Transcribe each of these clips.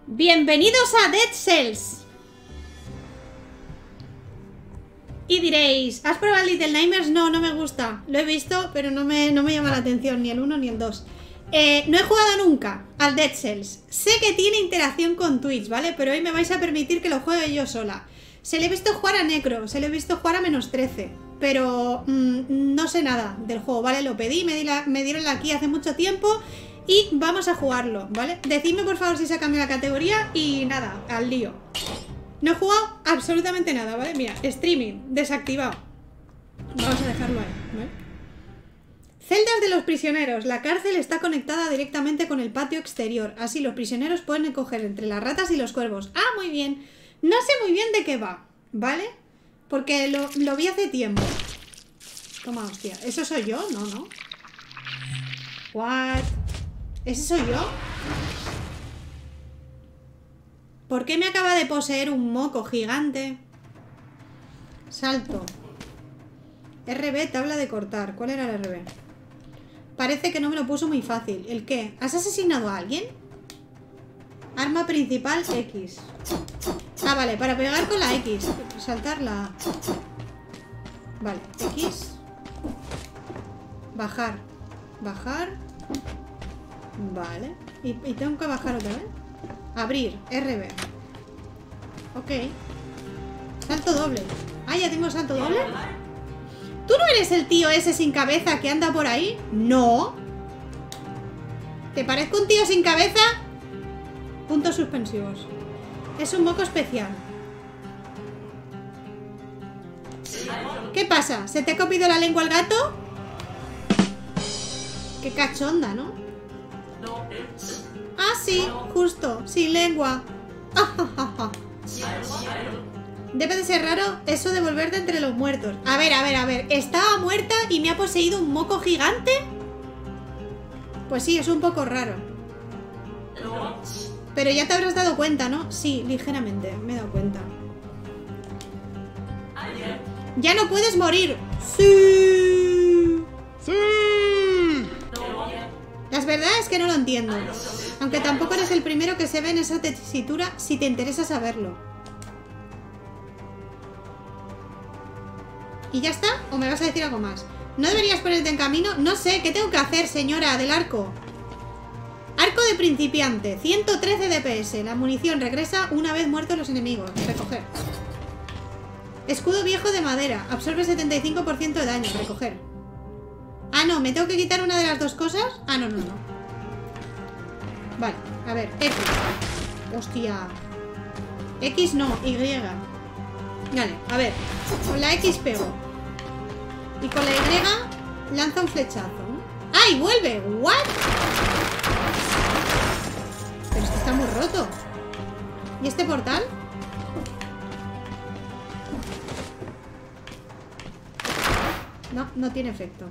Bienvenidos a Dead Cells. Y diréis, ¿has probado Little Nightmares? No, no me gusta. Lo he visto, pero no me llama la atención ni el 1 ni el 2. No he jugado nunca al Dead Cells. Sé que tiene interacción con Twitch, ¿vale? Pero hoy me vais a permitir que lo juegue yo sola. Se le he visto jugar a Necro, se le he visto jugar a -13. Pero no sé nada del juego, ¿vale? Lo pedí, me dieron la key hace mucho tiempo y vamos a jugarlo, ¿vale? Decidme por favor si se ha cambiado la categoría y nada, al lío. No he jugado absolutamente nada, ¿vale? Mira, streaming, desactivado. Vamos a dejarlo ahí, ¿vale? Celdas de los prisioneros. La cárcel está conectada directamente con el patio exterior. Así los prisioneros pueden escoger entre las ratas y los cuervos. Ah, muy bien. No sé muy bien de qué va, ¿vale? Porque lo vi hace tiempo. Toma, hostia. ¿Eso soy yo? No, no. What? ¿Ese soy yo? ¿Por qué me acaba de poseer un moco gigante? Salto. RB, tabla de cortar. ¿Cuál era el RB? Parece que no me lo puso muy fácil. ¿El qué? ¿Has asesinado a alguien? Arma principal X. Ah, vale, para pegar con la X. Saltar la A. Vale, X. Bajar. Bajar. Vale. ¿Y tengo que bajar otra vez? Abrir, RB. Ok. Salto doble. Ah, ya tengo salto doble. ¿Tú no eres el tío ese sin cabeza que anda por ahí? No. ¿Te parezco un tío sin cabeza? Puntos suspensivos. Es un moco especial. ¿Qué pasa? ¿Se te ha copiado la lengua al gato? Qué cachonda, ¿no? Ah, sí, justo, sin lengua. Debe de ser raro eso de volverte entre los muertos. A ver, a ver, a ver. ¿Estaba muerta y me ha poseído un moco gigante? Pues sí, es un poco raro. Pero ya te habrás dado cuenta, ¿no? Sí, ligeramente, me he dado cuenta. ¡Ya no puedes morir! ¡Sí! ¡Sí! La verdad es que no lo entiendo. Aunque tampoco eres el primero que se ve en esa tesitura si te interesa saberlo. ¿Y ya está? ¿O me vas a decir algo más? ¿No deberías ponerte en camino? No sé, ¿qué tengo que hacer, señora del arco? Arco de principiante, 113 DPS. La munición regresa una vez muertos los enemigos. Recoger. Escudo viejo de madera. Absorbe 75% de daño. Recoger. Ah, no, ¿me tengo que quitar una de las dos cosas? Ah, no, no, no. Vale, a ver, X. Hostia. X no, Y. Vale, a ver. Con la X pego. Y con la Y lanza un flechazo. ¡Ay, vuelve! ¿What? Pero esto está muy roto. ¿Y este portal? No, no tiene efecto.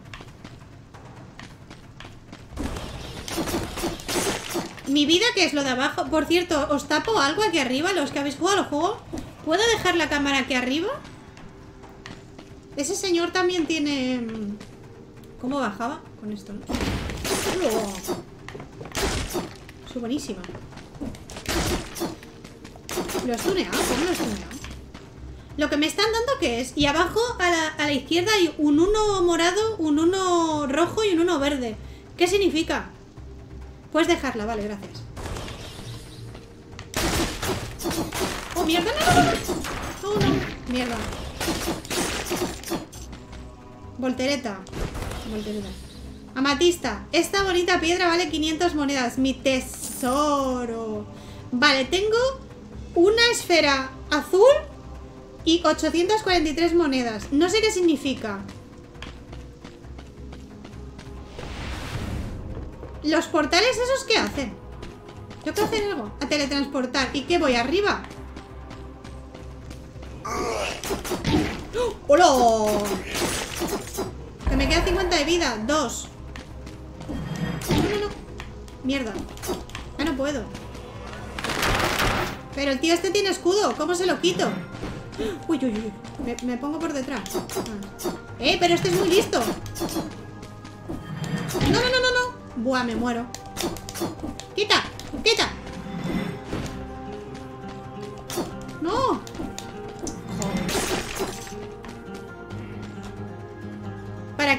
Mi vida, ¿qué es lo de abajo? Por cierto, ¿os tapo algo aquí arriba? Los que habéis jugado al juego. ¿Puedo dejar la cámara aquí arriba? Ese señor también tiene... ¿Cómo bajaba? Con esto, ¿no? Es buenísima. ¿Lo he stuneado? ¿Cómo lo he stuneado? Lo que me están dando, ¿qué es? Y abajo a la izquierda hay un 1 morado, un 1 rojo y un 1 verde. ¿Qué significa? Puedes dejarla, vale, gracias. ¡Oh, mierda! ¡No, no, no! ¡Oh, no! ¡Mierda! Voltereta. Voltereta. Amatista. Esta bonita piedra vale 500 monedas. Mi tesoro. Vale, tengo una esfera azul y 843 monedas. No sé qué significa. ¿Los portales esos qué hacen? ¿Tengo que hacer algo? A teletransportar. ¿Y qué voy? ¿Arriba? ¡Hola! Que me queda 50 de vida. 2. No, no, no. Mierda. Ah, no puedo. Pero el tío este tiene escudo. ¿Cómo se lo quito? Uy, uy, uy. Me pongo por detrás. Ah. Pero este es muy listo. No, no, no, no, no. Buah, me muero. Quita, quita.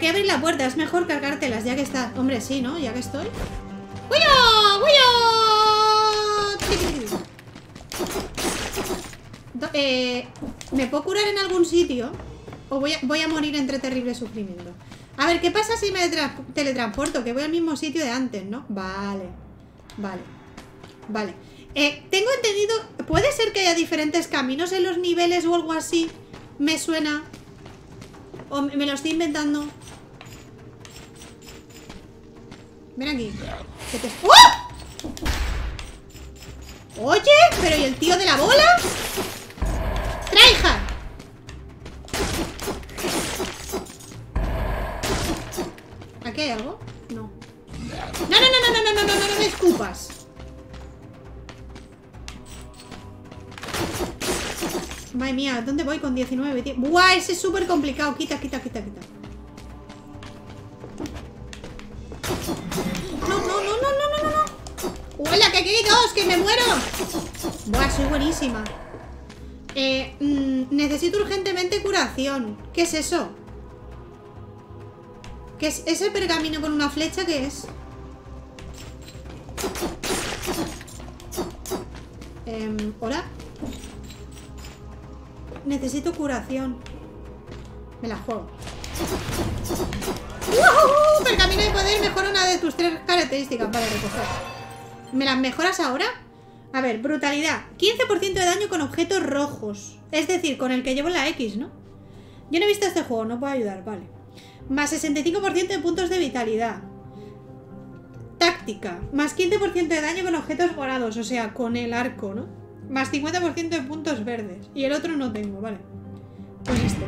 qué abrir la puerta? Es mejor cargártelas ya que estás. Hombre, sí, ¿no? Ya que estoy. ¡Huyo! ¡Huyo! ¿Me puedo curar en algún sitio? ¿O voy a morir entre terrible sufrimiento? A ver, ¿qué pasa si me teletransporto? Que voy al mismo sitio de antes, ¿no? Vale. Vale. Vale. Tengo entendido... ¿Puede ser que haya diferentes caminos en los niveles o algo así? Me suena... O me lo estoy inventando. Ven aquí. ¡Oh! Oye, pero ¿y el tío de la bola? ¡Tryhard! ¿Aquí hay algo? No. No me escupas. Madre mía, ¿dónde voy con 19, tío? ¡Buah! Ese es súper complicado. Quita. No. ¡Hola, que aquí hay dos! ¡Que me muero! Buah, soy buenísima. Necesito urgentemente curación. ¿Qué es eso? ¿Qué es ese pergamino con una flecha? ¿Qué es? ¿Hola? Necesito curación. Me la juego. ¡Woohoo! Pergamino de poder mejora una de tus 3 características. Vale, recoger. ¿Me las mejoras ahora? A ver, brutalidad. 15% de daño con objetos rojos. Es decir, con el que llevo la X, ¿no? Yo no he visto este juego, no puedo ayudar, vale. Más 65% de puntos de vitalidad. Táctica. Más 15% de daño con objetos morados, o sea, con el arco, ¿no? Más 50% de puntos verdes. Y el otro no tengo, vale. Pues este.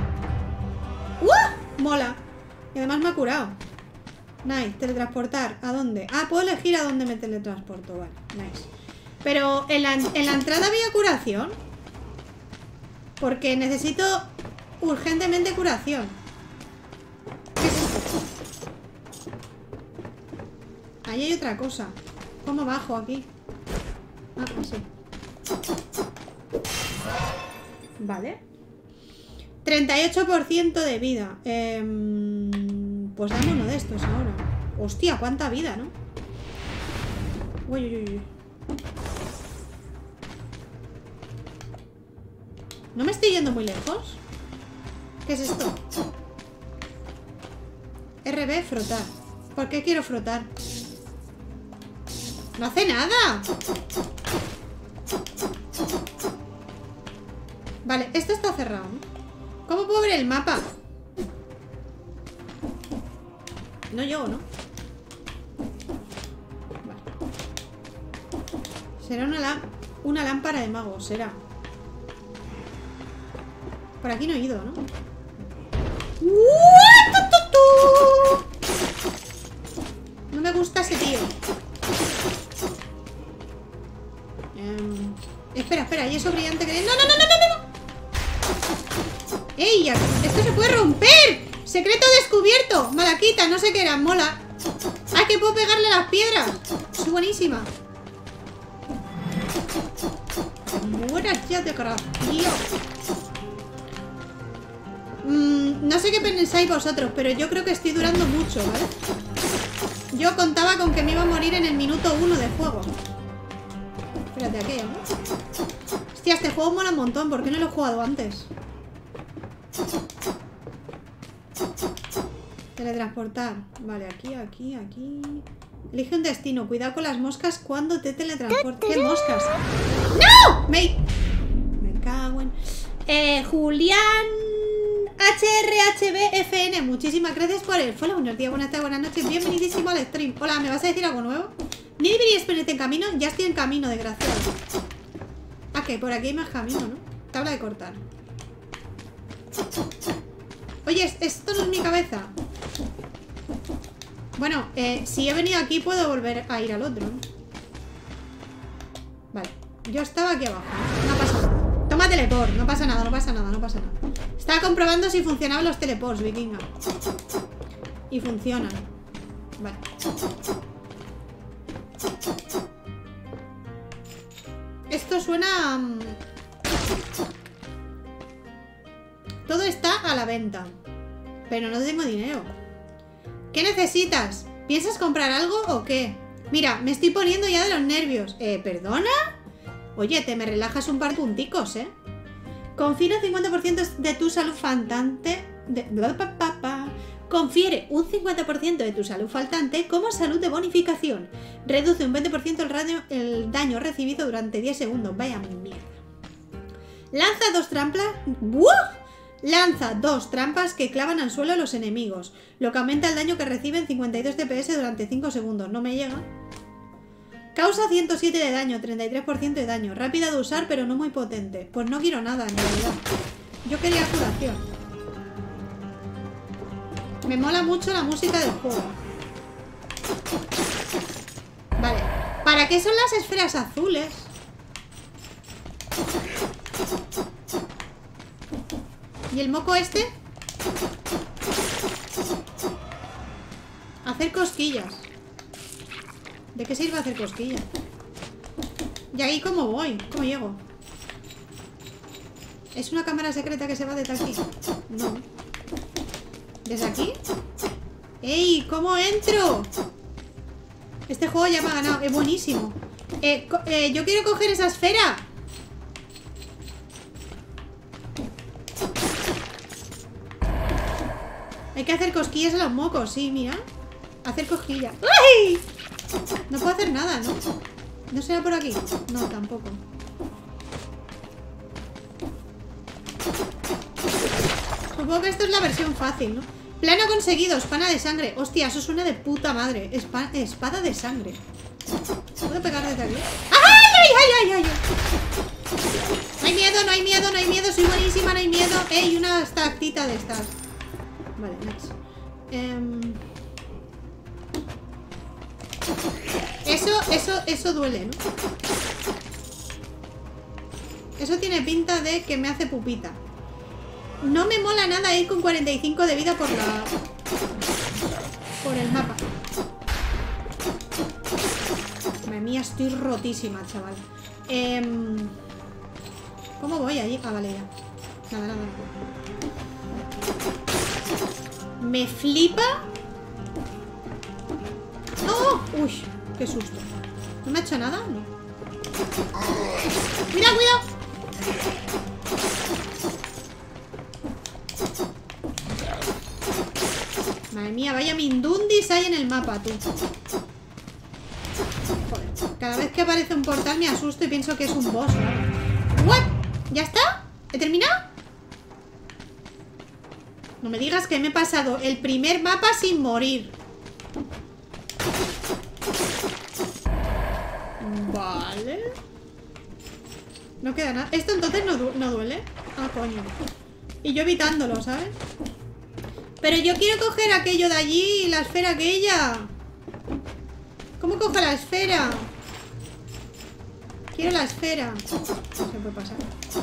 Mola. Y además me ha curado. Nice. Teletransportar. ¿A dónde? Ah, puedo elegir a dónde me teletransporto. Vale, nice. Pero en la entrada había curación. Porque necesito urgentemente curación. ¿Qué es esto? Ahí hay otra cosa. ¿Cómo bajo aquí? Ah, así. Vale. 38% de vida. Pues dame uno de estos ahora. Hostia, cuánta vida, ¿no? Uy. ¿No me estoy yendo muy lejos? ¿Qué es esto? RB, frotar. ¿Por qué quiero frotar? ¡No hace nada! Vale, esto está cerrado, ¿no? ¿Cómo puedo ver el mapa? No llego, ¿no? Vale. Será una lámpara de mago, será. Por aquí no he ido, ¿no? No me gusta ese tío. Espera, y eso brillante que... ¡No! ¡Ey! ¡Esto se puede romper! ¡Secreto descubierto! Malaquita, no sé qué era, mola. ¡Ay, que puedo pegarle a las piedras! ¡Soy buenísima! ¡Mueras ya de carajo! No sé qué pensáis vosotros, pero yo creo que estoy durando mucho, ¿vale? Yo contaba con que me iba a morir en el minuto 1 de juego. Espérate, aquello, ¿no? Hostia, este juego mola un montón. ¿Por qué no lo he jugado antes? Teletransportar. Vale, aquí. Elige un destino. Cuidado con las moscas cuando te teletransportes. ¿Qué moscas? ¡No! Me cago en... Julián HRHBFN, muchísimas gracias por el follow. Buenos días, buenas tardes, buenas noches. Bienvenidísimo al stream. Hola, ¿me vas a decir algo nuevo? ¿Ni deberías ponerte en camino? Ya estoy en camino, desgraciado. Ah, que por aquí hay más camino, ¿no? Tabla de cortar. Oye, esto no es mi cabeza. Bueno, si he venido aquí puedo volver a ir al otro, ¿no? Vale, yo estaba aquí abajo. No pasa nada. Toma teleport, no pasa nada. Estaba comprobando si funcionaban los teleports, vikinga. Y funcionan. Vale. Esto suena... Todo está a la venta. Pero no tengo dinero. ¿Qué necesitas? ¿Piensas comprar algo o qué? Mira, me estoy poniendo ya de los nervios. ¿Perdona? Oye, te me relajas un par de punticos, ¿eh? Confiere un 50% de tu salud faltante... Confiere un 50% de tu salud faltante como salud de bonificación. Reduce un 20% el daño recibido durante 10 segundos. Vaya mierda. Lanza 2 trampas... ¡Wow! Lanza 2 trampas que clavan al suelo a los enemigos, lo que aumenta el daño que reciben 52 DPS durante 5 segundos. No me llega. Causa 107 de daño, 33% de daño. Rápida de usar, pero no muy potente. Pues no quiero nada, en realidad. Yo quería curación. Me mola mucho la música del juego. Vale. ¿Para qué son las esferas azules? ¿Y el moco este? Hacer cosquillas. ¿De qué sirve hacer cosquillas? ¿Y ahí cómo voy? ¿Cómo llego? ¿Es una cámara secreta que se va desde aquí? No. ¿Desde aquí? ¡Ey! ¿Cómo entro? Este juego ya me ha ganado. Es buenísimo. Yo quiero coger esa esfera. Hay que hacer cosquillas a los mocos, sí, mira. Hacer cosquillas. ¡Ay! No puedo hacer nada, ¿no? ¿No será por aquí? No, tampoco. Supongo que esto es la versión fácil, ¿no? Plano conseguido, espada de sangre. Hostia, eso suena de puta madre. Espada de sangre. ¿Puedo pegar desde aquí? ¡Ay, ay, ay, ay, ay! No hay miedo, no hay miedo, no hay miedo. Soy buenísima, no hay miedo. ¡Ey! Una tactita de estas. Vale, next. Eso duele, ¿no? Eso tiene pinta de que me hace pupita. No me mola nada ir con 45 de vida por el mapa. Madre mía, estoy rotísima, chaval. ¿Cómo voy allí? Ah, vale, ya. Nada. Me flipa. ¡Oh! Uy, qué susto. ¿No me ha hecho nada? No. ¡Cuidado, cuidado! Madre mía, vaya mindundis hay en el mapa, tú. Joder, cada vez que aparece un portal me asusto y pienso que es un boss, ¿no? ¿What? ¿Ya está? ¿He terminado? No me digas que me he pasado el primer mapa sin morir. Vale. No queda nada. Esto entonces no duele. Ah, coño. Y yo evitándolo, ¿sabes? Pero yo quiero coger aquello de allí, la esfera aquella. ¿Cómo cojo la esfera? Quiero la esfera. No se puede pasar.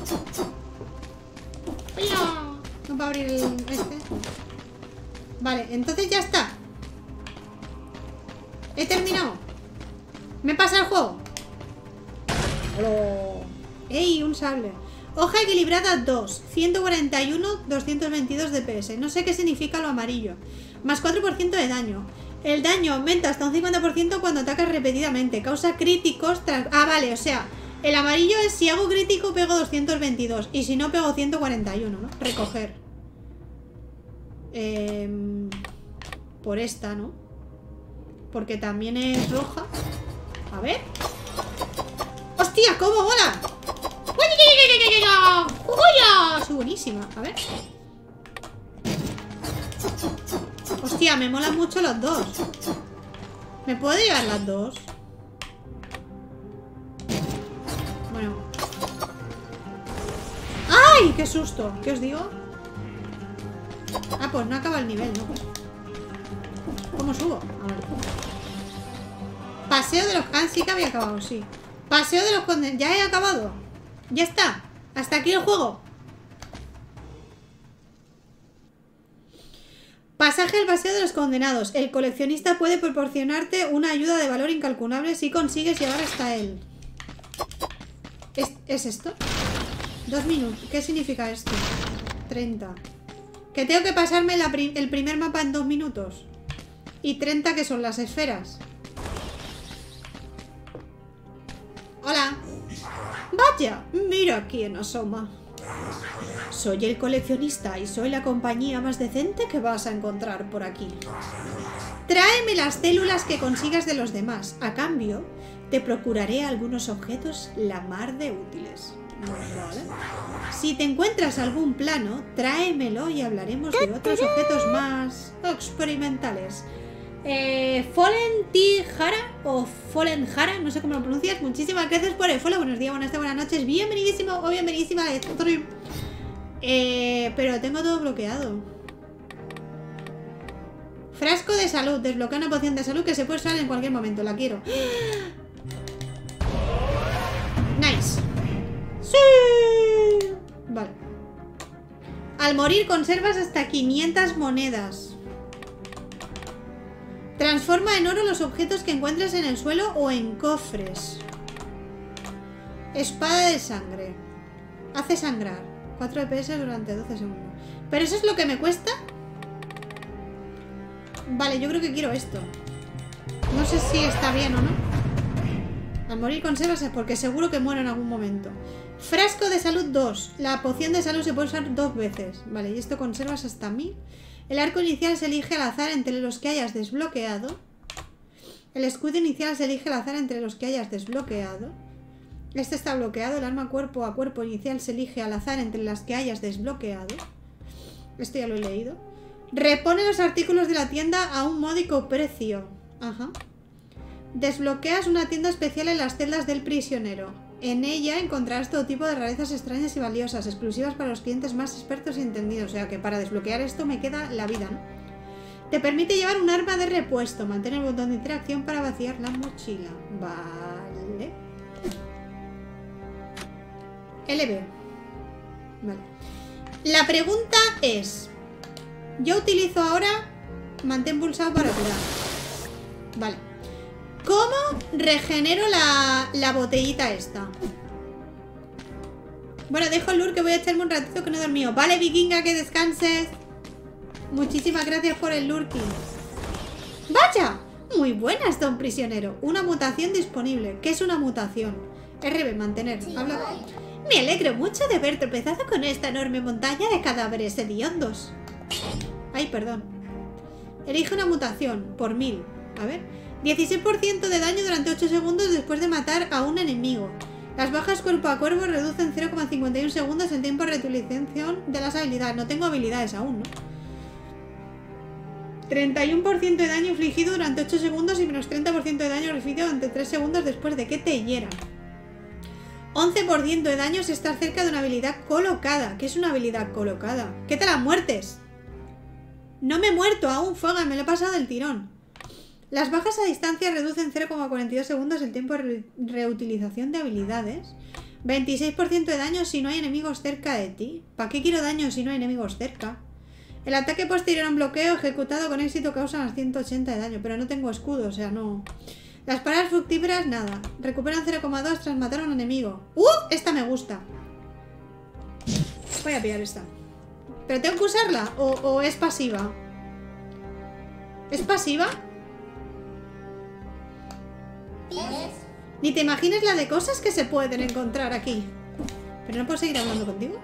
¡Hola! No va a abrir este. Vale, entonces ya está. He terminado. ¿Me pasa el juego? ¡Hola! ¡Ey! Un sable. Hoja equilibrada 2. 141, 222 DPS. No sé qué significa lo amarillo. Más 4% de daño. El daño aumenta hasta un 50% cuando atacas repetidamente. Causa críticos tras... Ah, vale, o sea, el amarillo es si hago crítico pego 222. Y si no pego 141, ¿no? Recoger. Por esta, ¿no? Porque también es roja. A ver. ¡Hostia! ¿Cómo mola? ¡Joya! Soy buenísima. A ver. Hostia, me molan mucho los dos. ¿Me puedo llevar las dos? Bueno. ¡Ay! ¡Qué susto! ¿Qué os digo? Ah, pues no acaba el nivel, ¿no? ¿Cómo subo? A ver. Paseo de los... Ah, sí que había acabado, sí. Paseo de los condenados. Ya he acabado. Ya está. Hasta aquí el juego. Pasaje al paseo de los condenados. El coleccionista puede proporcionarte una ayuda de valor incalculable si consigues llegar hasta él. ¿Es esto? 2 minutos. ¿Qué significa esto? 30. Que tengo que pasarme el primer mapa en 2 minutos. Y 30 que son las esferas. Hola. Vaya, mira quién asoma. Soy el coleccionista y soy la compañía más decente que vas a encontrar por aquí. Tráeme las células que consigas de los demás. A cambio, te procuraré algunos objetos la mar de útiles. Vale. Si te encuentras algún plano, tráemelo y hablaremos de otros objetos más experimentales. Fallen Tijara o Fallen Jara, no sé cómo lo pronuncias. Muchísimas gracias por el follow. Buenos días, buenas tardes, buenas noches. Bienvenidísimo o bienvenidísima a stream. Pero tengo todo bloqueado. Frasco de salud. Desbloquea una poción de salud que se puede usar en cualquier momento. La quiero. Nice. Sí. Vale. Al morir conservas hasta 500 monedas. Transforma en oro los objetos que encuentres en el suelo o en cofres. Espada de sangre. Hace sangrar. 4 DPS durante 12 segundos. ¿Pero eso es lo que me cuesta? Vale, yo creo que quiero esto. No sé si está bien o no. Al morir conservas es porque seguro que muero en algún momento. Frasco de salud 2. La poción de salud se puede usar 2 veces. Vale, y esto conservas hasta 1000. El arco inicial se elige al azar entre los que hayas desbloqueado. El escudo inicial se elige al azar entre los que hayas desbloqueado. Este está bloqueado. El arma cuerpo a cuerpo inicial se elige al azar entre las que hayas desbloqueado. Esto ya lo he leído. Repone los artículos de la tienda a un módico precio. Ajá. Desbloqueas una tienda especial en las celdas del prisionero. En ella encontrarás todo tipo de rarezas extrañas y valiosas, exclusivas para los clientes más expertos y entendidos. O sea que para desbloquear esto me queda la vida, ¿no? Te permite llevar un arma de repuesto. Mantén el botón de interacción para vaciar la mochila. Vale. LB. Vale. La pregunta es... Yo utilizo ahora mantén pulsado para curar. Vale. ¿Cómo regenero la botellita esta? Bueno, dejo el lure que voy a echarme un ratito que no he dormido. Vale, vikinga, que descanses. Muchísimas gracias por el lurking. ¡Vaya! Muy buenas, don prisionero. Una mutación disponible. ¿Qué es una mutación? RB, mantener. Habla. Me alegro mucho de haber tropezado con esta enorme montaña de cadáveres hediondos. Ay, perdón. Elige una mutación por 1000. A ver. 16% de daño durante 8 segundos después de matar a un enemigo. Las bajas cuerpo a cuerpo reducen 0,51 segundos el tiempo de reutilización de las habilidades. No tengo habilidades aún, ¿no? 31% de daño infligido durante 8 segundos y menos 30% de daño recibido durante 3 segundos después de que te hieran. 11% de daño si estás cerca de una habilidad colocada. ¿Qué es una habilidad colocada? ¿Qué tal las muertes? No me he muerto aún, Foga, me lo he pasado del tirón. Las bajas a distancia reducen 0,42 segundos el tiempo de reutilización de habilidades. 26% de daño si no hay enemigos cerca de ti. ¿Para qué quiero daño si no hay enemigos cerca? El ataque posterior a un bloqueo ejecutado con éxito causa más 180 de daño, pero no tengo escudo, o sea, no... Las paradas fructíferas, nada. Recuperan 0,2 tras matar a un enemigo. Esta me gusta. Voy a pillar esta. ¿Pero tengo que usarla? ¿O es pasiva? ¿Es pasiva? Ni te imaginas la de cosas que se pueden encontrar aquí. ¿Pero no puedo seguir hablando contigo?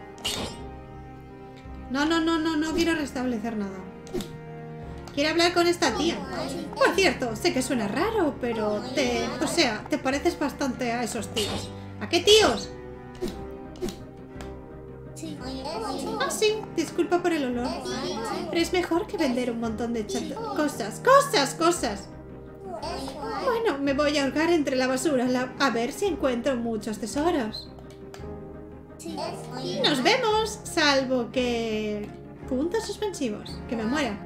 No quiero restablecer nada. Quiero hablar con esta tía. Por cierto, sé que suena raro, pero te pareces bastante a esos tíos. ¿A qué tíos? Ah, sí, disculpa por el olor. Pero es mejor que vender un montón de cosas. ¡Cosas! Bueno, me voy a ahorcar entre la basura a ver si encuentro muchos tesoros. Nos vemos, salvo que... Puntos suspensivos. Que me muera.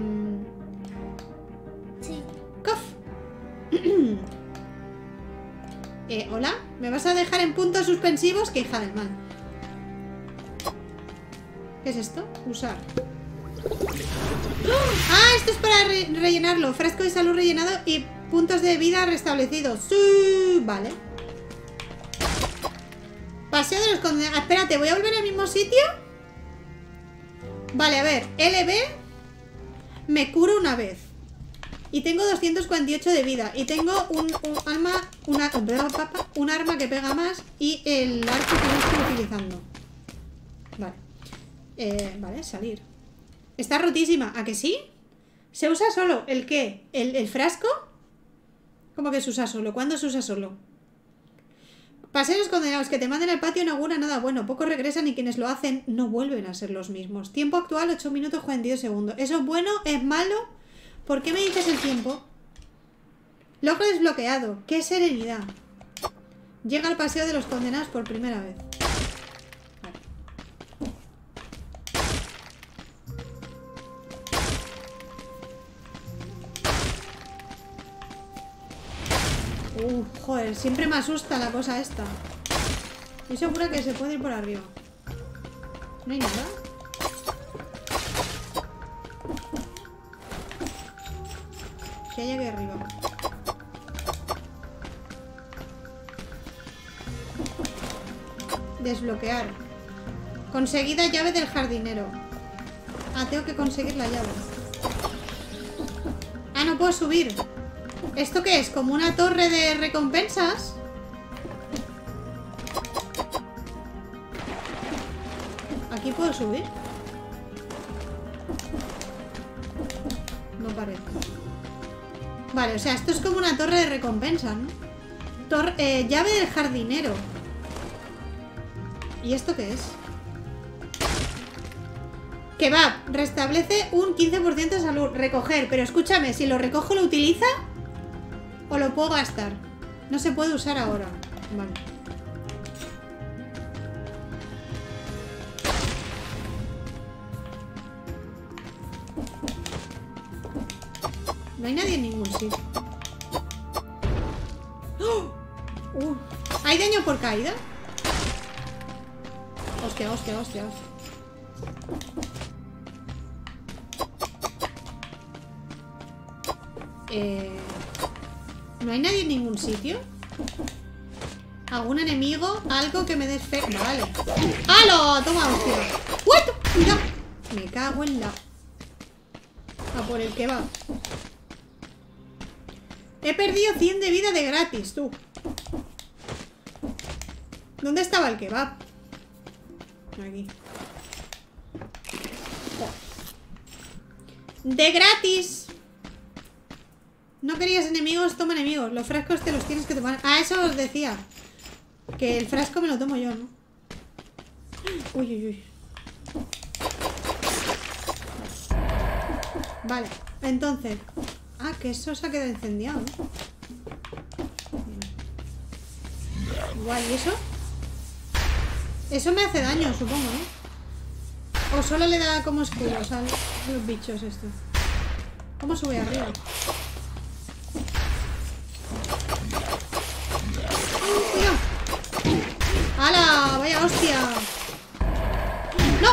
Cof. ¿Hola? ¿Me vas a dejar en puntos suspensivos? ¡Qué hija del mal! ¿Qué es esto? Usar. ¡Ah! Esto es para rellenarlo. Frasco de salud rellenado y puntos de vida restablecidos. ¡Sí! Vale. Paseo de los condenados. Espérate, ¿voy a volver al mismo sitio? Vale, a ver, LB me curo una vez. Y tengo 248 de vida. Y tengo un arma que pega más. Y el arco que no estoy utilizando. Vale. Vale, salir. Está rotísima, ¿a que sí? ¿Se usa solo? ¿El qué? ¿El frasco? ¿Cómo que se usa solo? ¿Cuándo se usa solo? Paseos condenados que te manden al patio no augura nada bueno. Pocos regresan y quienes lo hacen no vuelven a ser los mismos. Tiempo actual 8 minutos 42 segundos. ¿Eso es bueno? ¿Es malo? ¿Por qué me dices el tiempo? Logro desbloqueado. ¡Qué serenidad! Llega al paseo de los condenados por primera vez. Joder, siempre me asusta la cosa esta. Estoy segura que se puede ir por arriba. ¿No hay nada? ¿Qué hay aquí arriba? Desbloquear. Conseguida llave del jardinero. Ah, tengo que conseguir la llave. Ah, no puedo subir. ¿Esto qué es? ¿Como una torre de recompensas? ¿Aquí puedo subir? No parece. Vale, o sea, esto es como una torre de recompensas, ¿no? Llave del jardinero. ¿Y esto qué es? Kebab. Restablece un 15% de salud. Recoger. Pero escúchame, si lo recojo, ¿lo utiliza? ¿O lo puedo gastar? No se puede usar ahora. Vale. No hay nadie en ningún sitio. ¡Oh! ¿Hay daño por caída? Hostia, hostia, hostia, hostia. ¿No hay nadie en ningún sitio? ¿Algún enemigo? Algo que me dé fe... Vale. ¡Halo! Toma, hostia. ¡What! Cuidado. Me cago en la... A por el kebab. He perdido 100 de vida de gratis, tú. ¿Dónde estaba el kebab? Aquí. ¡De gratis! No querías enemigos, toma enemigos. Los frascos te los tienes que tomar. Ah, eso os decía. Que el frasco me lo tomo yo, ¿no? Uy, uy, uy. Vale, entonces. Ah, que eso se ha quedado incendiado, ¿no? Guay, ¿y eso? Eso me hace daño, supongo, ¿no? O solo le da como escudos a los bichos estos. ¿Cómo sube arriba? ¡Cuidado! ¡Hala! ¡Vaya hostia! ¡No!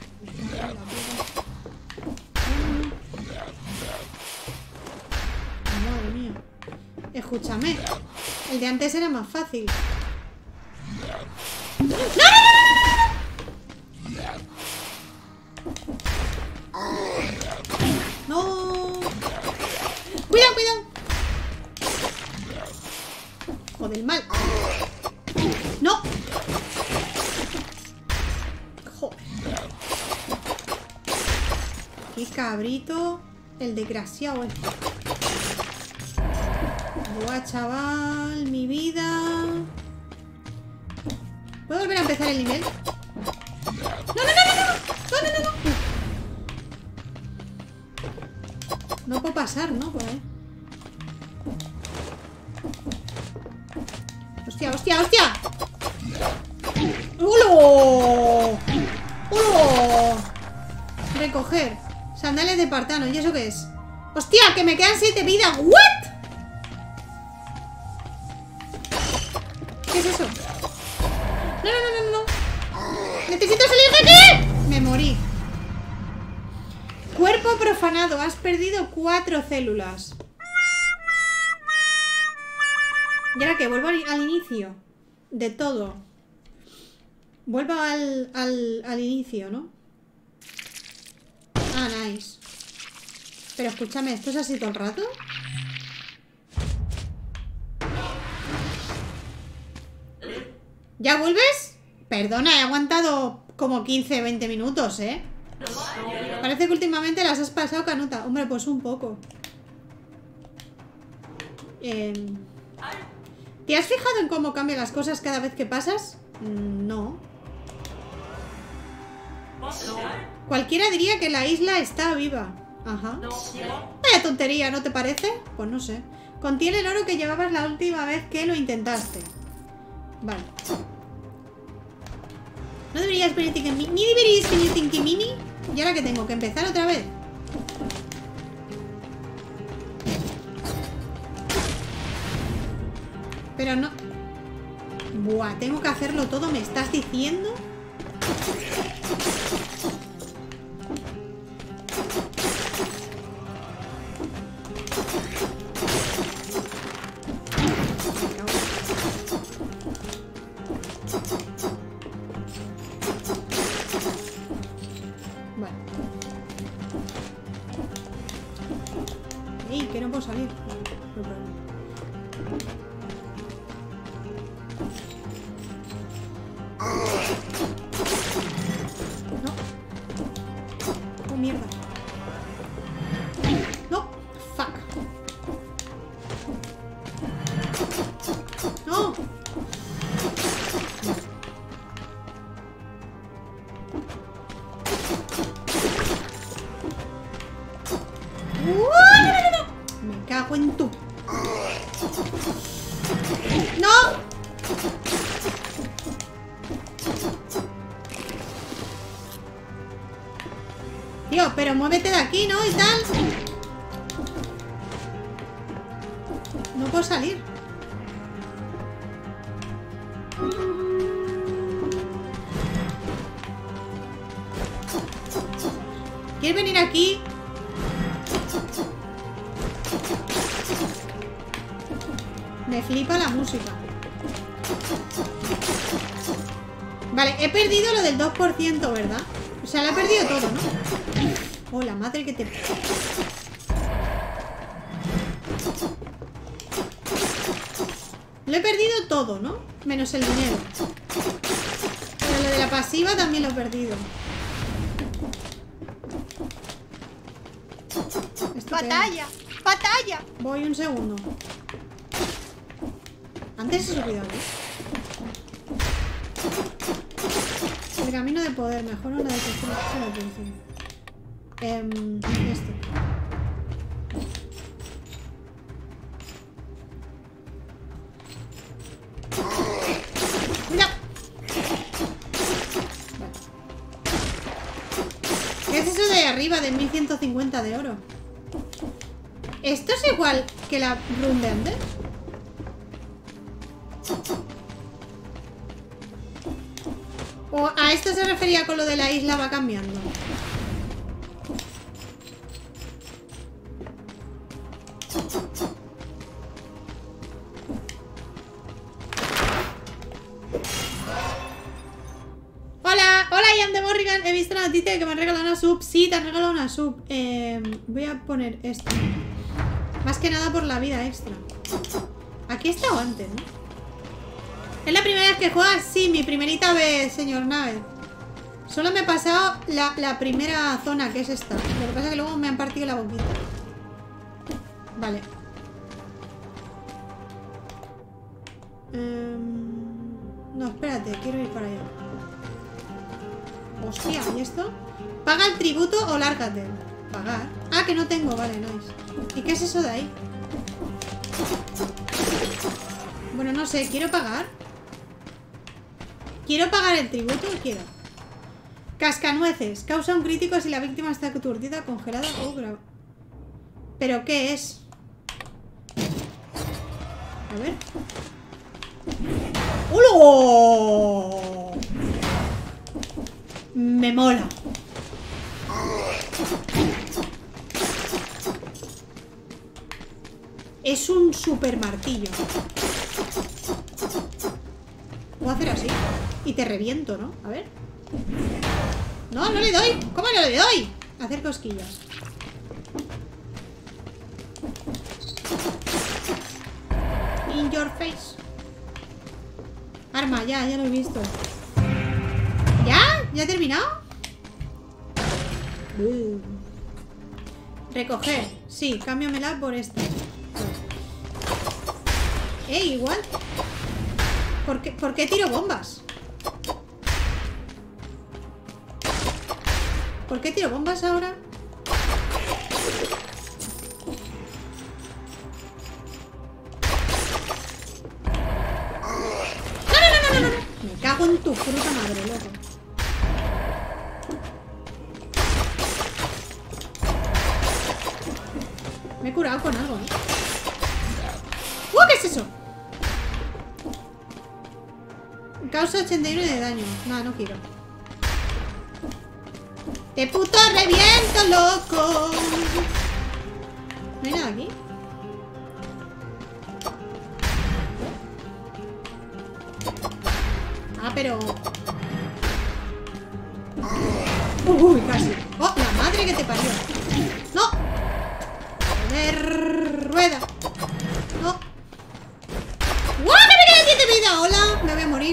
Madre mía. Escúchame. El de antes era más fácil. ¡No, no, no, no! ¡No! ¡Cuidado, cuidado! Joder, mal. ¡No! Joder. ¡Qué cabrito! El desgraciado este. Buah, chaval, mi vida. ¿Puedo volver a empezar el nivel? ¡No, no, no, no! ¡No, no, no, no! No puedo pasar, ¿no? Por ahí. ¡Hostia, hostia, hostia! ¡Ulo! ¡Ulo! Recoger. Sandalias de partano. ¿Y eso qué es? ¡Hostia! ¡Que me quedan 7 vidas! ¿What? ¿Qué es eso? ¡No, no, no, no, no! ¡Necesito salir de aquí! Me morí. Cuerpo profanado. Has perdido 4 células. Y ahora que vuelvo al inicio de todo. Vuelvo al inicio, ¿no? Ah, nice. Pero escúchame, ¿esto es así todo el rato? ¿Ya vuelves? Perdona, he aguantado como 15, 20 minutos, ¿eh? Parece que últimamente las has pasado canuta. Hombre, pues un poco. ¿Te has fijado en cómo cambian las cosas cada vez que pasas? No. Cualquiera diría que la isla está viva. Ajá. Vaya tontería, ¿no te parece? Pues no sé. Contiene el oro que llevabas la última vez que lo intentaste. Vale. ¿No deberías venir ni deberías venir Tinkimini? ¿Y ahora que tengo que empezar otra vez? Pero no... Buah, tengo que hacerlo todo, ¿me estás diciendo? Vale. ¡Ey! Que no puedo salir. No puedo. No. Oh, mierda. No. Fuck. No. Me cago en tu. ¡No! Tío, pero muévete de aquí, ¿no? Y tal. No puedo salir. ¿Quieres venir aquí? Me flipa la música. Vale, he perdido lo del 2%, ¿verdad? O sea, lo he perdido todo, ¿no? Oh, la madre que te... Lo he perdido todo, ¿no? Menos el dinero. Pero lo de la pasiva también lo he perdido. ¡Batalla! ¡Batalla! Voy un segundo. Antes he subido aquí. El camino de poder. Mejora la detección de la atención. Esto. ¡Cuidado! Vale. ¿Qué es eso de arriba de 1150 de oro? ¿Esto es igual que la run de antes? ¿O a esto se refería con lo de la isla va cambiando? Hola, hola Ian de Morrigan. He visto la noticia de que me han regalado una sub. Sí, te han regalado una sub. Voy a poner esto. Más que nada por la vida extra. Aquí he estado antes, ¿no? ¿Es la primera vez que juegas? Sí, mi primerita vez, señor Nave. Solo me he pasado la primera zona, que es esta. Lo que pasa es que luego me han partido la boquita. Vale. No, espérate, quiero ir para allá. Hostia, ¿y esto? Paga el tributo o lárgate. Pagar. Ah, que no tengo, vale, nice. ¿Y qué es eso de ahí? Bueno, no sé, ¿quiero pagar? ¿Quiero pagar el tributo o quiero? Cascanueces. Causa un crítico si la víctima está aturdida, congelada o grave. ¿Pero qué es? A ver. ¡Hola! Me mola. Es un super martillo. Puedo hacer así y te reviento, ¿no? A ver. No, no le doy. ¿Cómo no le doy? hacer cosquillas. In your face. Arma, ya lo he visto. ¿Ya? ¿Ya he terminado? Recoger. Sí, cámbiamela por esta. Igual. ¿Por qué tiro bombas? ¿Por qué tiro bombas ahora? No. Me cago en tu fruta madre, loco. Me he curado con algo, ¿eh? ¿Qué es eso? Causa 81 de daño. No quiero. ¡Te puto reviento, loco! ¿No hay nada aquí? Pero... Uy, casi. ¡Oh, la madre que te parió! ¡No! ¡Rueda! ¡No! ¡Guau! ¡Que me quedan 10 de vida! ¡Hola! Me voy a morir.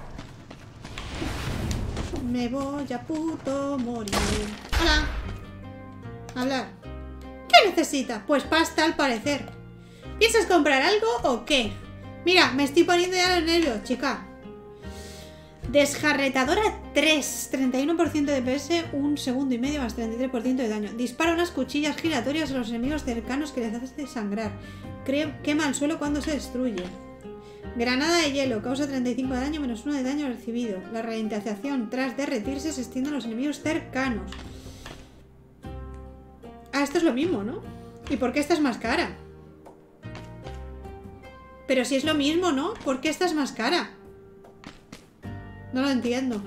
Me voy a puto morir. ¡Hola! Hablar. ¿Qué necesitas? Pues pasta, al parecer. ¿Piensas comprar algo o qué? Mira, me estoy poniendo ya los nervios, chica. Desjarretadora 3, 31% de PS, 1,5 segundos más 33% de daño. Dispara unas cuchillas giratorias a los enemigos cercanos que les hace sangrar. Quema el suelo cuando se destruye. Granada de hielo, causa 35 de daño, menos 1 de daño recibido. La ralentización tras derretirse se extiende a los enemigos cercanos. Ah, esto es lo mismo, ¿no? ¿Y por qué esta es más cara? Pero si es lo mismo, ¿no? ¿Por qué esta es más cara? No lo entiendo.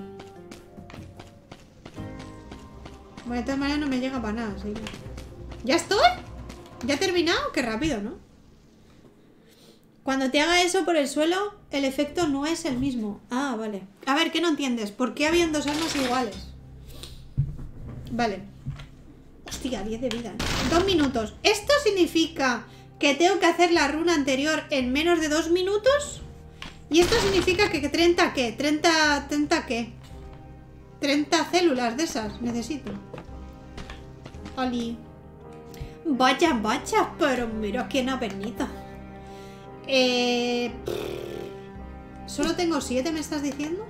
Bueno, de todas maneras no me llega para nada, ¿sí? ¿Ya estoy? ¿Ya he terminado? Qué rápido, ¿no? Cuando te haga eso por el suelo, el efecto no es el mismo. Ah, vale. A ver, ¿qué no entiendes? ¿Por qué habían dos armas iguales? Vale. Hostia, 10 de vida. 2 minutos. ¿Esto significa que tengo que hacer la runa anterior en menos de 2 minutos? ¿Y esto significa que 30 qué? 30 qué? 30 células de esas necesito. Oli. Vaya, pero mira quién ha venido. Solo tengo 7, ¿me estás diciendo?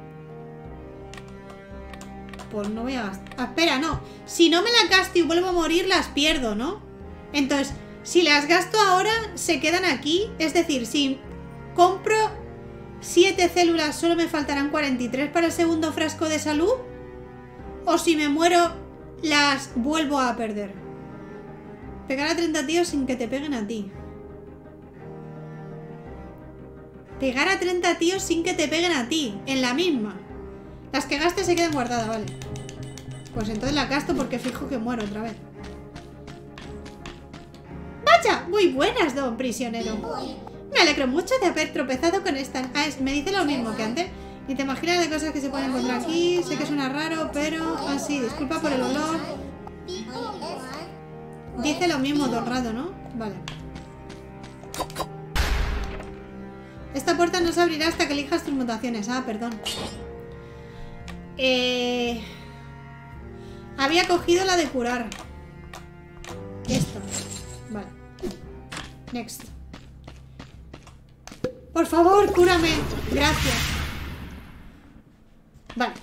Pues no voy a gastar. Ah, espera, no. Si no me las gasto y vuelvo a morir, las pierdo, ¿no? Entonces, si las gasto ahora, se quedan aquí. Es decir, si compro 7 células, solo me faltarán 43 para el segundo frasco de salud. O si me muero, las vuelvo a perder. Pegar a 30 tíos sin que te peguen a ti. Pegar a 30 tíos sin que te peguen a ti. En la misma. Las que gaste se quedan guardadas, vale. Pues entonces las gasto porque fijo que muero otra vez. ¡Vaya! Muy buenas, don prisionero. Me alegro mucho de haber tropezado con esta... Ah, me dice lo mismo que antes. Ni te imaginas de cosas que se pueden encontrar aquí. Sé que suena raro, pero... Ah, sí, disculpa por el olor. Dice lo mismo todo el rato, ¿no? Vale. Esta puerta no se abrirá hasta que elijas tus mutaciones. Ah, perdón. Había cogido la de curar. Esta. Vale. Next. Por favor, cúrame. Gracias. Vale.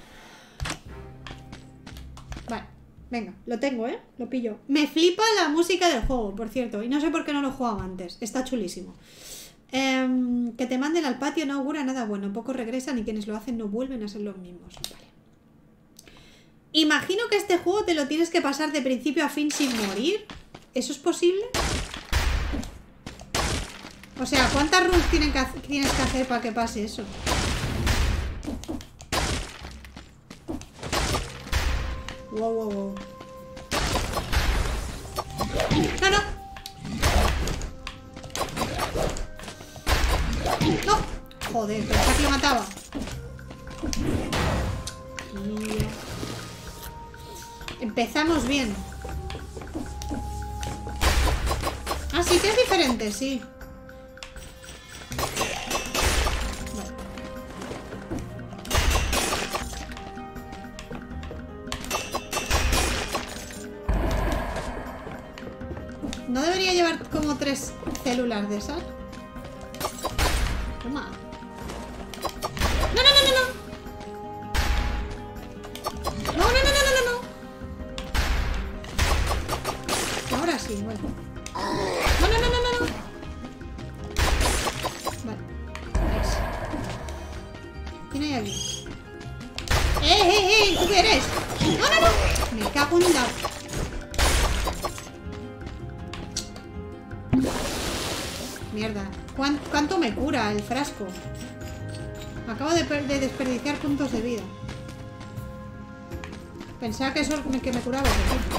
Vale. Venga, lo tengo, ¿eh? Lo pillo. Me flipa la música del juego, por cierto. Y no sé por qué no lo he jugado antes. Está chulísimo. Que te manden al patio no augura nada bueno. Pocos regresan y quienes lo hacen no vuelven a ser los mismos. Vale. Imagino que este juego te lo tienes que pasar de principio a fin sin morir. ¿Eso es posible? O sea, ¿cuántas runs tienes que hacer para que pase eso? Wow. No. ¡No! Joder, pensaba que lo mataba. Empezamos bien. Ah, sí que es diferente, sí. Vale. ¿No debería llevar como 3 células de esas? Toma. ¡No, no, no, no, no! ¡No, no, no, no, no, no! Ahora sí, bueno. ¡No, no, no, no, no! Vale. Nice. ¿Quién hay aquí? ¡Eh! ¿Tú qué eres? ¡No, no, no! Me cago en la... Mierda. ¿Cuánto me cura el frasco? Acabo de desperdiciar puntos de vida. Pensaba que eso que me curaba.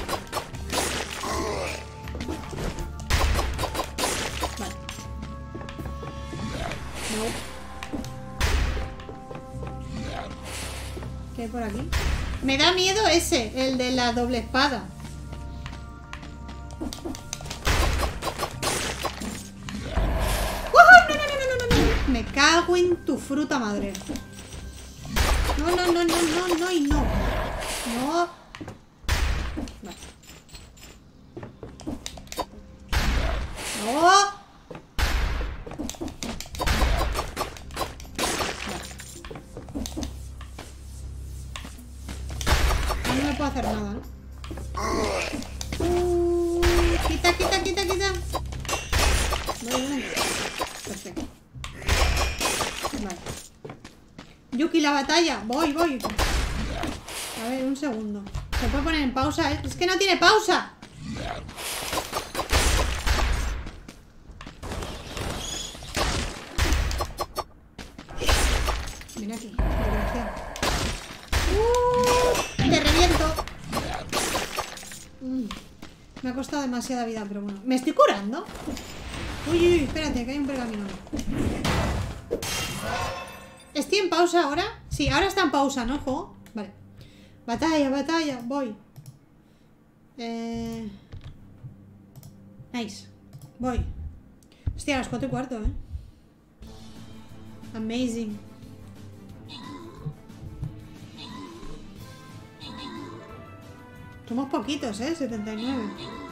Vale. No. ¿Qué hay por aquí? Me da miedo ese, el de la doble espada. Me cago en tu fruta madre. No, no, no, no, no, no y no. No. Vale. No. No me puedo hacer nada, ¿no? Quita, quita, quita, quita. Vale. Perfecto. Vale. Yuki, la batalla. Voy. A ver, un segundo. Se puede poner en pausa, ¿eh? Es que no tiene pausa. Ven aquí, desgraciado. Te reviento. Me ha costado demasiada vida, pero bueno. ¿Me estoy curando? Uy, espérate, que hay un pergamino. ¿Estoy en pausa ahora? Sí, ahora está en pausa, ¿no, juego? Vale. Batalla, voy. Nice. Voy. Hostia, a las 4:15, ¿eh? Amazing. Somos poquitos, ¿eh? 79.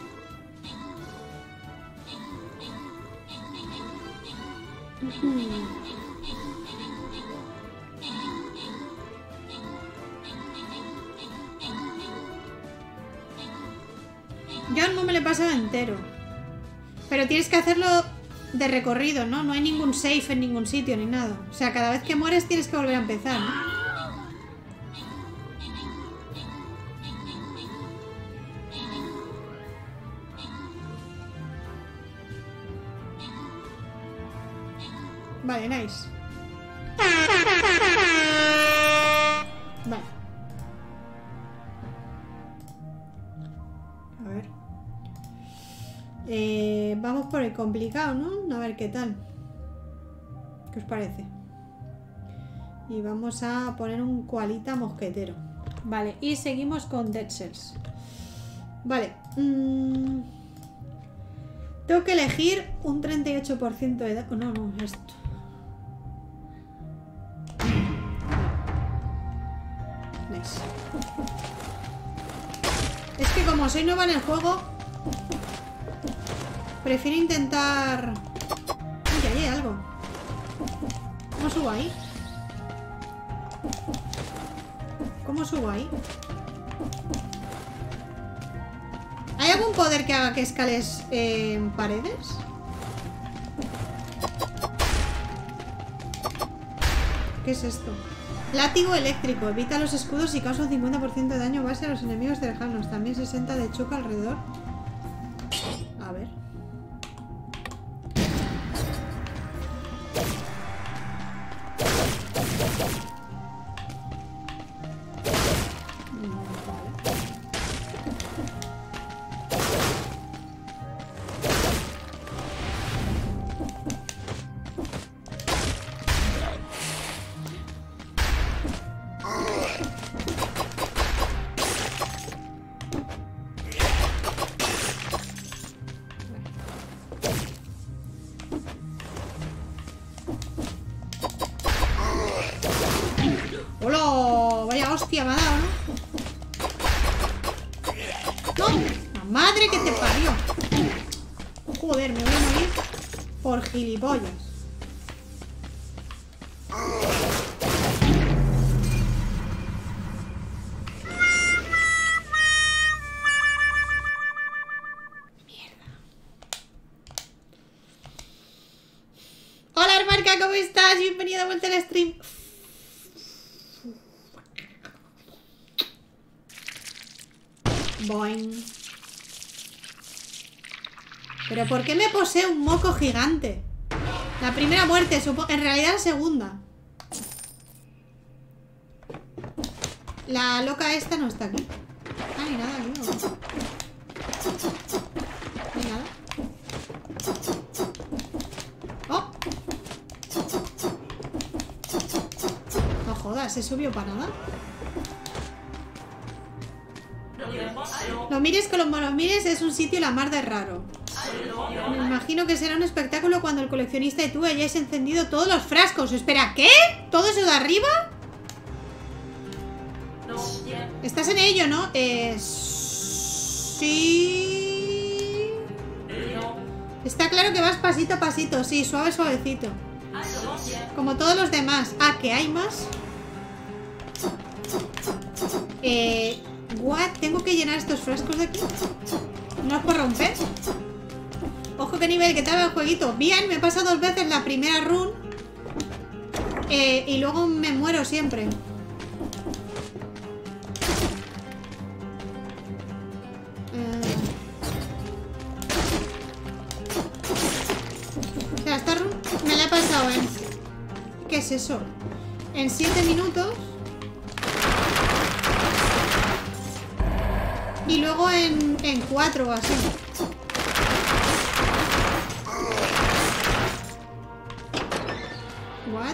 Yo no me lo he pasado entero. Pero tienes que hacerlo de recorrido, ¿no? No hay ningún save en ningún sitio ni nada. O sea, cada vez que mueres tienes que volver a empezar, ¿no? Vale, nice. Vale. A ver. Vamos por el complicado, ¿no? A ver qué tal. ¿Qué os parece? Y vamos a poner un koalita mosquetero. Vale, y seguimos con Dead Cells. Vale. Tengo que elegir un 38% de edad. No, esto. Nice. Es que como soy nueva en el juego, prefiero intentar... Uy, ahí hay algo. ¿Cómo subo ahí? ¿Cómo subo ahí? ¿Hay algún poder que haga que escales en paredes? ¿Qué es esto? Látigo eléctrico. Evita los escudos y causa un 50% de daño base a los enemigos cercanos. También 60 de choque alrededor. A ver. Hostia, me ha dado, ¿no? ¡No! ¡La madre que te parió! Joder, me voy a morir por gilipollas. Hola, Armarca, ¿cómo estás? Bienvenida de vuelta al stream. Boing. ¿Pero por qué me posee un moco gigante? La primera muerte, en realidad la segunda. La loca esta no está aquí. Ah, ni nada aquí, ¿no? Ni nada. ¡Oh! No jodas, ¿se subió para nada? Lo mires con los mires, es un sitio la mar de raro. Me imagino que será un espectáculo cuando el coleccionista y tú hayáis encendido todos los frascos. Espera, ¿qué? ¿Todo eso de arriba? Estás en ello, ¿no? Sí. Está claro que vas pasito a pasito. Sí, suave, suavecito. Como todos los demás. Ah, ¿que hay más? What? ¿Tengo que llenar estos frascos de aquí? ¿No los puedo romper? Ojo, qué nivel, ¿qué tal el jueguito? Bien, me pasa 2 veces la primera run. Y luego me muero siempre. O sea, esta run me la he pasado en... ¿Qué es eso? En 7 minutos. Y luego en 4 o así. What?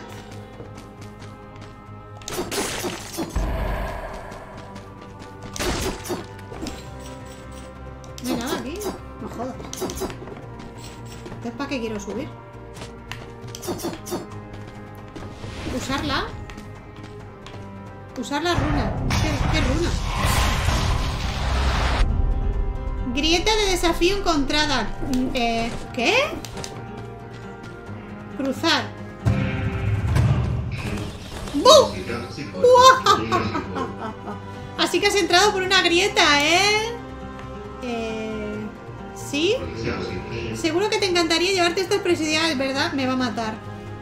No hay nada aquí. No jodas. Entonces, ¿para qué quiero subir? ¿Usarla? Usar la runa. ¿Qué runa? Grieta de desafío encontrada. ¿Qué? Cruzar. ¡Bum! Así que has entrado por una grieta, ¿eh? ¿Sí? Seguro que te encantaría llevarte estas presidiales, ¿verdad? Me va a matar.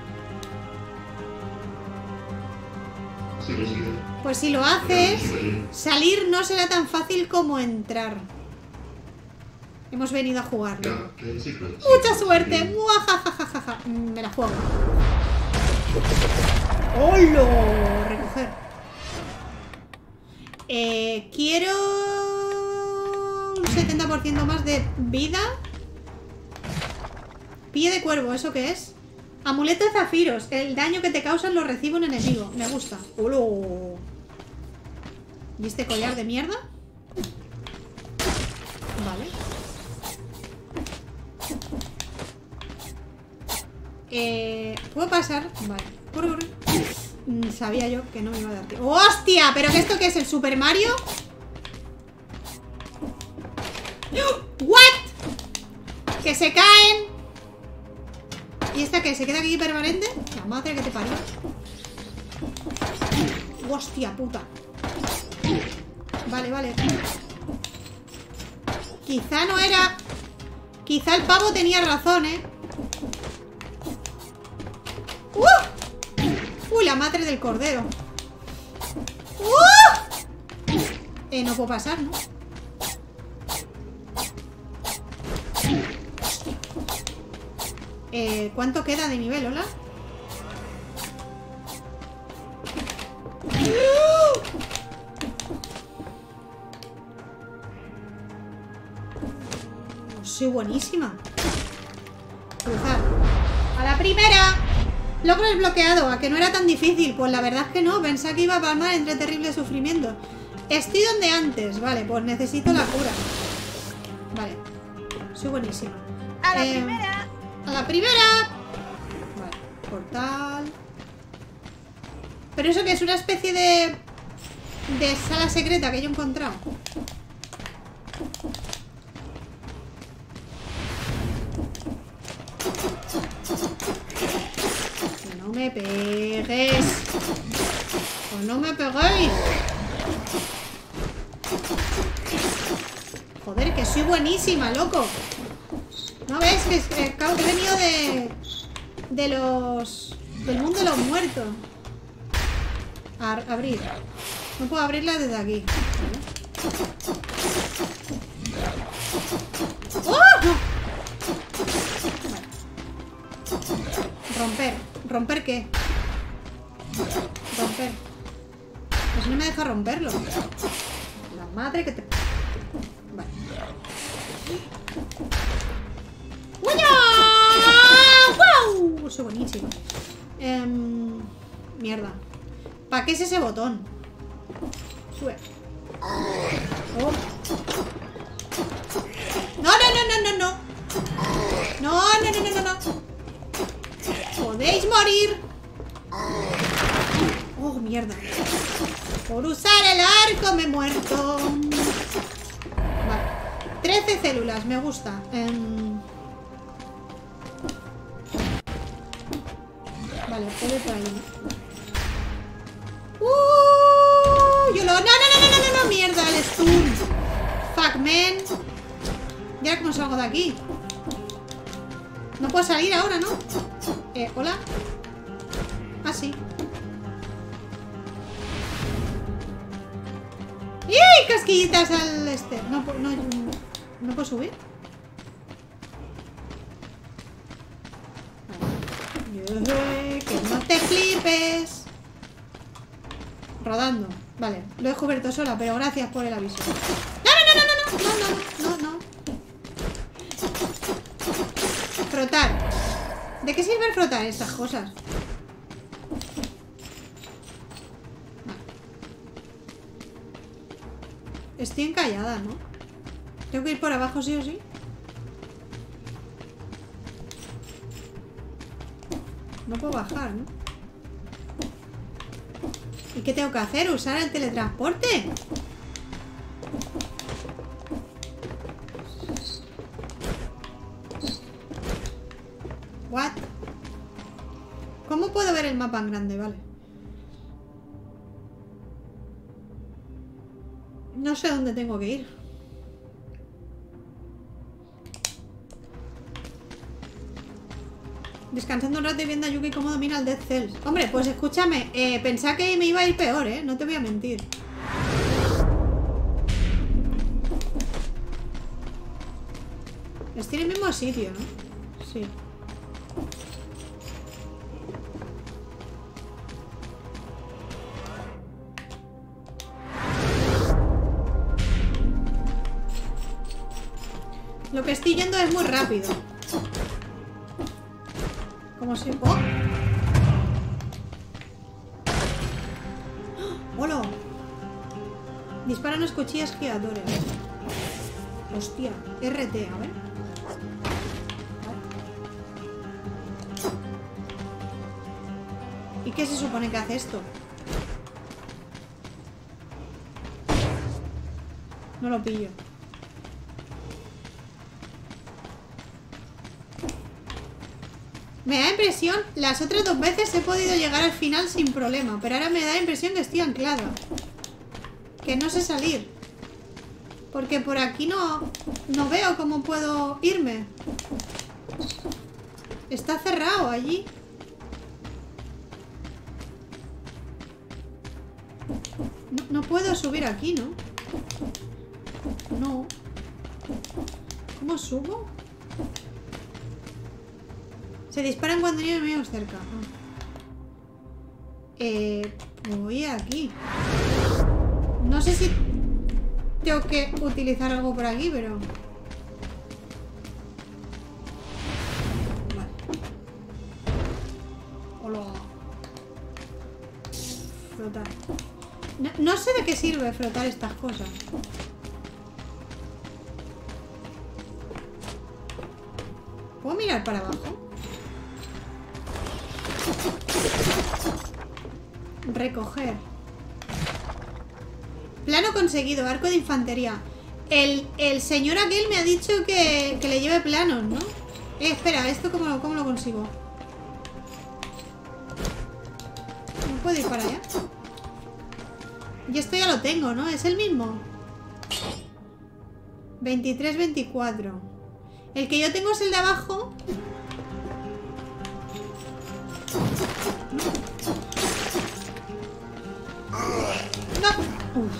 Pues si lo haces, salir no será tan fácil como entrar. Hemos venido a jugarlo. ¡Mucha suerte! ¡Muajajajaja! Me la juego. ¡Hola! Recoger. Quiero un 70% más de vida. Pie de cuervo, ¿eso qué es? Amuleto de zafiros. El daño que te causan lo recibe un enemigo. Me gusta. ¡Hola! ¿Y este collar de mierda? Vale. ¿Puedo pasar? Vale. Sabía yo que no me iba a dar tiempo. ¡Hostia! ¿Pero que esto qué es? ¿El Super Mario? ¿What? ¡Que se caen! ¿Y esta qué? ¿Se queda aquí permanente? La madre que te parió. ¡Hostia puta! Vale, vale. Quizá no era... Quizá el pavo tenía razón, ¿eh? ¡Uy, la madre del cordero! No puedo pasar, ¿no? ¿Cuánto queda de nivel, hola? Soy buenísima. Cruzar. ¡A la primera! Logro desbloqueado. ¿A que no era tan difícil? Pues la verdad es que no. Pensaba que iba a palmar entre terrible sufrimiento. Estoy donde antes. Vale, pues necesito la cura. Vale. Soy buenísima. ¡A la primera! ¡A la primera! Vale. Portal. ¿Pero eso que es una especie de... de sala secreta que yo he encontrado. Que no me pegues. O no me peguéis. Joder, que soy buenísima, loco. ¿No ves? Que he venido del mundo de los muertos. Abrir. No puedo abrirla desde aquí. ¡Oh! No. Vale. Romper. ¿Romper qué? Romper. Pues no me deja romperlo. La madre que te... Vale. ¡Wow! Soy buenísimo. Mierda. ¿Para qué es ese botón? Sube. Oh. No. No. Podéis morir. Oh, mierda. Por usar el arco me he muerto. Vale. 13 células, me gusta. Vale, puedo ir por ahí. No, mierda, el stun. Fuck, man. ¿Y ahora cómo salgo de aquí? No puedo salir ahora, ¿no? ¿Hola? Ah, sí. ¡Y! Casquillitas al este. No puedo subir. Que no te flipes. Rodando. Vale, lo he descubierto sola, pero gracias por el aviso. No. Frotar. ¿De qué sirve frotar estas cosas? Estoy encallada, ¿no? Tengo que ir por abajo sí o sí. No puedo bajar, ¿no? ¿Y qué tengo que hacer? ¿Usar el teletransporte? ¿What? ¿Cómo puedo ver el mapa en grande? Vale. No sé dónde tengo que ir. Descansando un rato y viendo a Yuki cómo domina el Dead Cells. Hombre, pues escúchame, pensaba que me iba a ir peor, no te voy a mentir. Estoy en el mismo sitio, ¿no? Sí. Lo que estoy yendo es muy rápido. Como si... ¡Oh! ¡Hola! Disparan las cuchillas giradores. Hostia. RT, a ver. ¿Y qué se supone que hace esto? No lo pillo. Me da impresión, las otras 2 veces he podido llegar al final sin problema, pero ahora me da impresión que estoy anclada. Que no sé salir. Porque por aquí no veo cómo puedo irme. Está cerrado allí. No puedo subir aquí, ¿no? No. ¿Cómo subo? Se disparan cuando hay enemigos cerca. Voy aquí. No sé si tengo que utilizar algo por aquí, pero... Vale. Hola. Frotar. No sé de qué sirve frotar estas cosas. ¿Puedo mirar para abajo? Recoger. Plano conseguido, arco de infantería. El señor aquel me ha dicho que le lleve planos, ¿no? Espera, ¿esto cómo lo consigo? ¿No puedo ir para allá? Y esto ya lo tengo, ¿no? Es el mismo. 23, 24. El que yo tengo es el de abajo. No. Uf.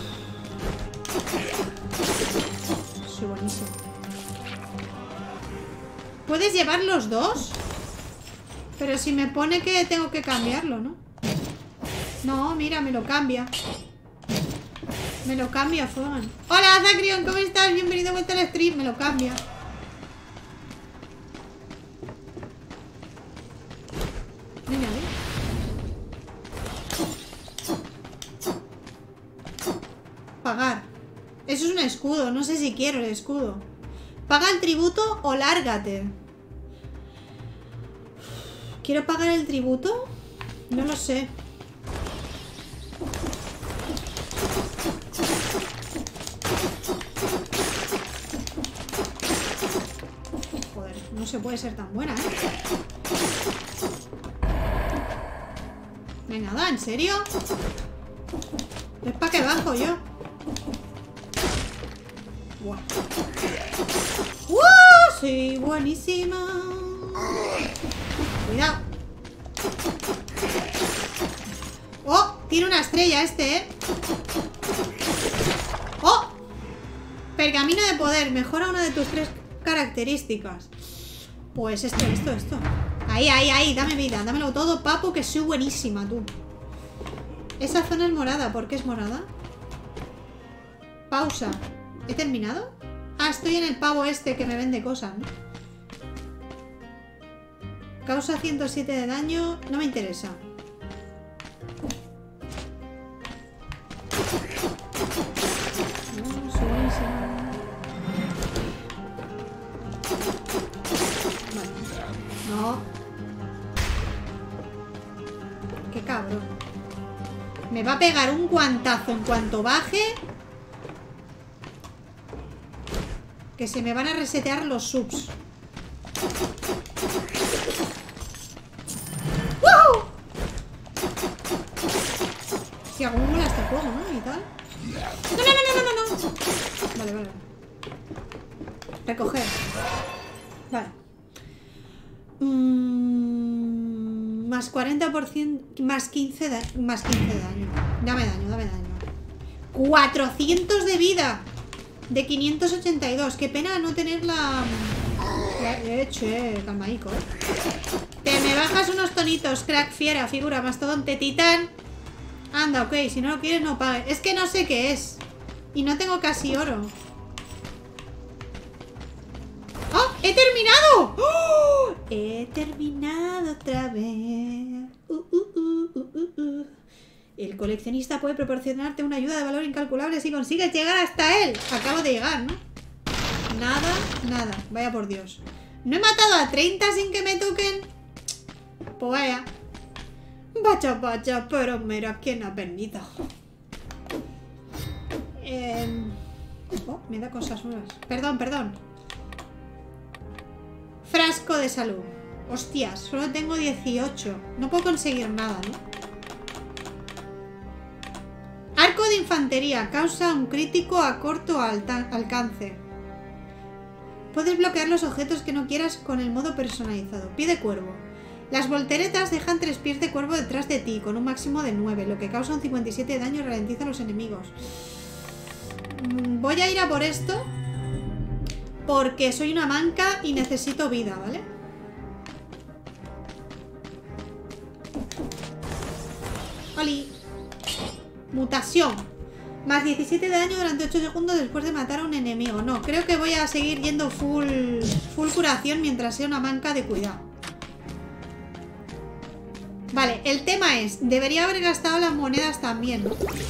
Sí, buenísimo. ¿Puedes llevar los dos? Pero si me pone que tengo que cambiarlo, ¿no? No, mira, me lo cambia. Me lo cambia, Fogan. Hola, Zacrion, ¿cómo estás? Bienvenido de vuelta al stream. Me lo cambia. Venga, pagar. Eso es un escudo. No sé si quiero el escudo. Paga el tributo o lárgate. ¿Quiero pagar el tributo? No lo sé. Joder, no se puede ser tan buena, ¿eh? Venga, da, ¿en serio? Es para que bajo yo. Wow. Sí, buenísima. Cuidado. Oh, tiene una estrella este, ¿eh? Oh, pergamino de poder. Mejora una de tus 3 características. Pues esto. Ahí, dame vida. Dámelo todo, papu, que soy buenísima, tú. Esa zona es morada. ¿Por qué es morada? Pausa. ¿He terminado? Ah, estoy en el pavo este que me vende cosas, ¿no? Causa 107 de daño. No me interesa. No. Qué cabrón. Me va a pegar un guantazo en cuanto baje. Que se me van a resetear los subs. ¡Wow! Si hago mola este juego, ¿no? Y tal. No. Vale. Recoger. Vale. Más 40%. Más 15 de daño. Dame daño. 400 de vida. De 582. Qué pena no tener la leche, calmaico, ¿eh? Te me bajas unos tonitos, crack, fiera, figura, mastodonte, titán. Anda, ok, si no lo quieres no pagues. Es que no sé qué es. Y no tengo casi oro. ¡Oh! ¡He terminado! ¡Oh! He terminado otra vez. El coleccionista puede proporcionarte una ayuda de valor incalculable si consigues llegar hasta él. Acabo de llegar, ¿no? Nada. Vaya por Dios. ¿No he matado a 30 sin que me toquen? Pues vaya. Vaya, pero mira quién ha venido. Oh, me da cosas nuevas. Perdón. Frasco de salud. Hostias, solo tengo 18. No puedo conseguir nada, ¿no? Arco de infantería. Causa un crítico a corto alcance. Puedes bloquear los objetos que no quieras con el modo personalizado. Pie de cuervo. Las volteretas dejan 3 pies de cuervo detrás de ti, con un máximo de 9, lo que causa un 57 de daño y ralentiza a los enemigos. Voy a ir a por esto, porque soy una manca y necesito vida, ¿vale? ¡Oli! Mutación. Más 17 de daño durante 8 segundos después de matar a un enemigo. No, creo que voy a seguir yendo full curación mientras sea una manca de cuidado. Vale, el tema es, debería haber gastado las monedas también, ¿no?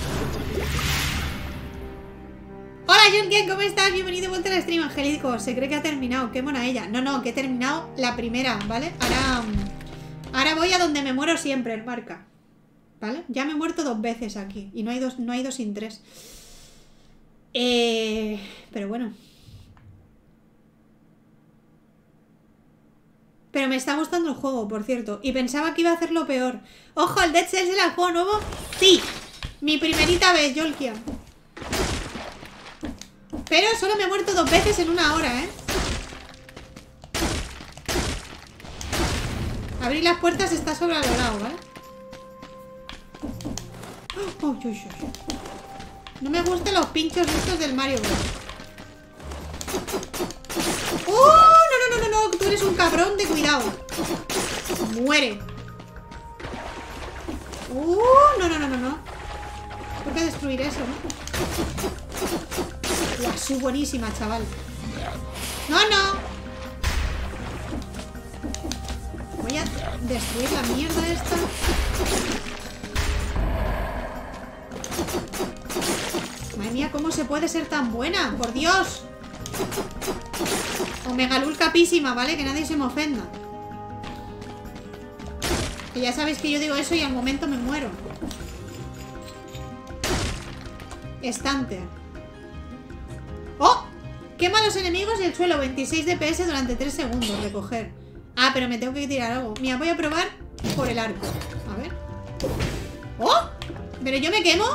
Hola, Junken, ¿cómo estás? Bienvenido de vuelta al stream, Angélico. Se cree que ha terminado, qué mona ella. No, que he terminado la primera, ¿vale? Ahora voy a donde me muero siempre, el marca. ¿Vale? Ya me he muerto 2 veces aquí. Y no hay dos sin 3. Pero bueno. Pero me está gustando el juego, por cierto. Y pensaba que iba a hacerlo peor. ¡Ojo! ¿El Dead Cells era el juego nuevo? ¡Sí! Mi primerita vez, Yolkia. Pero solo me he muerto 2 veces en 1 hora, ¿eh? Abrir las puertas está sobrevalorado, ¿vale? Oh, uy, uy, uy. No me gustan los pinchos estos del Mario Bros. ¡Oh! No, tú eres un cabrón de cuidado. Muere. No. ¿Por qué destruir eso, no? Uah, soy buenísima, chaval. No. Voy a destruir la mierda esta. Madre mía, ¿cómo se puede ser tan buena? ¡Por Dios! Omegalul capísima, ¿vale? Que nadie se me ofenda. Que ya sabéis que yo digo eso y al momento me muero. Estante. ¡Oh! Quema a los enemigos y el suelo 26 DPS durante 3 segundos. Recoger. Ah, pero me tengo que tirar algo. Mira, voy a probar por el arco. A ver. ¡Oh! ¿Pero yo me quemo?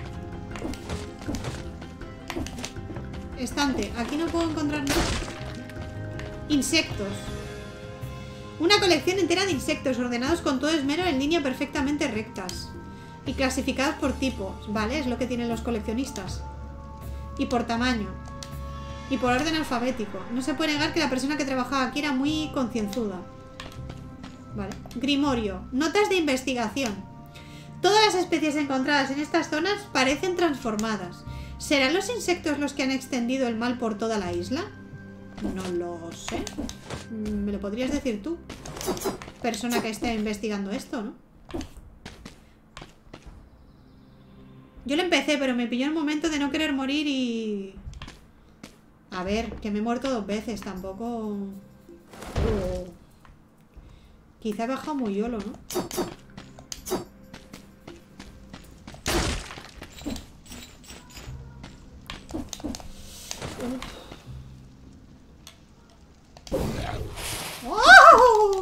Estante. Aquí no puedo encontrar nada. Insectos. Una colección entera de insectos ordenados con todo esmero en línea perfectamente rectas. Y clasificados por tipo. Vale, es lo que tienen los coleccionistas. Y por tamaño. Y por orden alfabético. No se puede negar que la persona que trabajaba aquí era muy concienzuda. Vale. Grimorio. Notas de investigación. Todas las especies encontradas en estas zonas parecen transformadas. ¿Serán los insectos los que han extendido el mal por toda la isla? No lo sé. ¿Me lo podrías decir tú? Persona que esté investigando esto, ¿no? Yo lo empecé, pero me pilló el momento de no querer morir y... A ver, que me he muerto 2 veces, tampoco... Quizá he bajado muy yolo, ¿no? ¡Oh!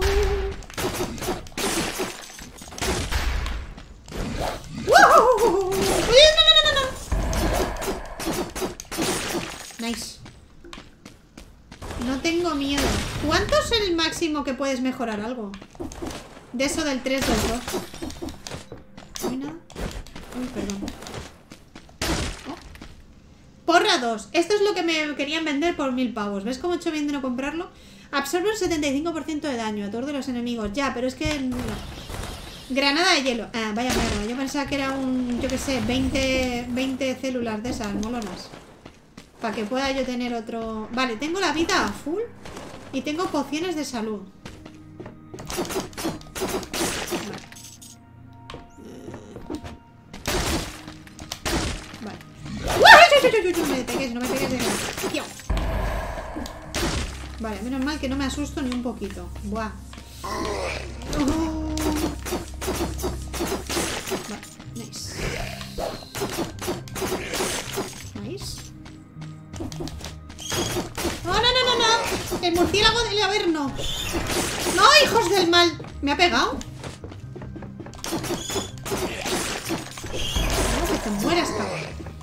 ¡Wow! No. Nice. No tengo miedo. ¿Cuánto es el máximo que puedes mejorar algo? De eso del 3, del 2. ¿No hay nada? Uy, perdón. Oh. Porra 2. Esto es lo que me querían vender por 1000 pavos. ¿Ves cómo he hecho bien de no comprarlo? Absorbe un 75% de daño. Aturde a los enemigos. Ya, pero es que... No. Granada de hielo. Ah, vaya mierda. Yo pensaba que era un... Yo qué sé, 20 células de esas molonas. Para que pueda yo tener otro... Vale, tengo la vida a full. Y tengo pociones de salud. Vale. No me pegues de nada. Vale, menos mal que no me asusto ni un poquito. Buah. Vale, nice. Nice. ¡No! El murciélago del Averno. ¡No, hijos del mal! ¿Me ha pegado? No, que te mueras, cabrón.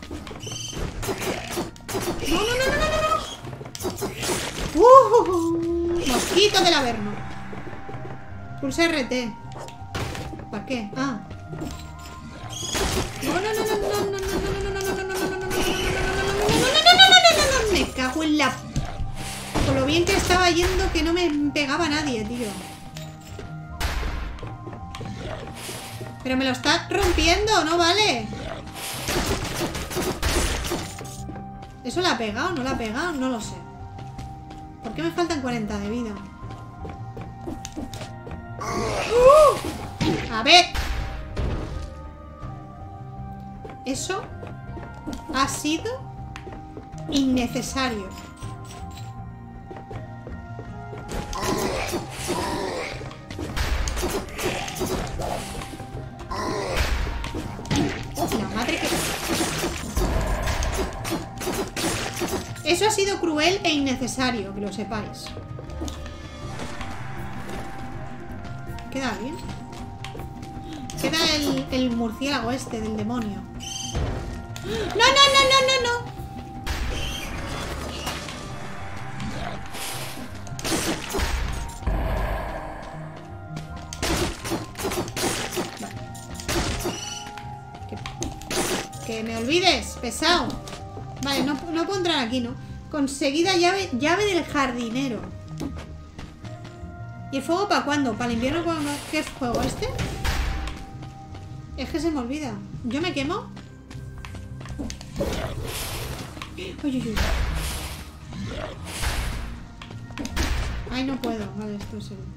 No. Mosquito del Averno. Pulsa RT. ¿Para qué? Ah. No. Me cago en la... Con lo bien que estaba yendo que no me pegaba nadie, tío. Pero me lo está rompiendo, ¿no vale? ¿Eso la ha pegado? ¿No la ha pegado? No lo sé. ¿Por qué me faltan 40 de vida? A ver. Eso ha sido innecesario. La madre que... Eso ha sido cruel e innecesario, que lo sepáis. ¿Queda alguien? Queda el murciélago este del demonio. ¡No, no, no, no, no, no! Que me olvides, pesado. Vale, no puedo entrar aquí, ¿no? Conseguida llave del jardinero. ¿Y el fuego para cuándo? ¿Para el invierno? ¿Qué es fuego este? Es que se me olvida. ¿Yo me quemo? Uy, uy, uy. Ay, no puedo. Vale, esto es el...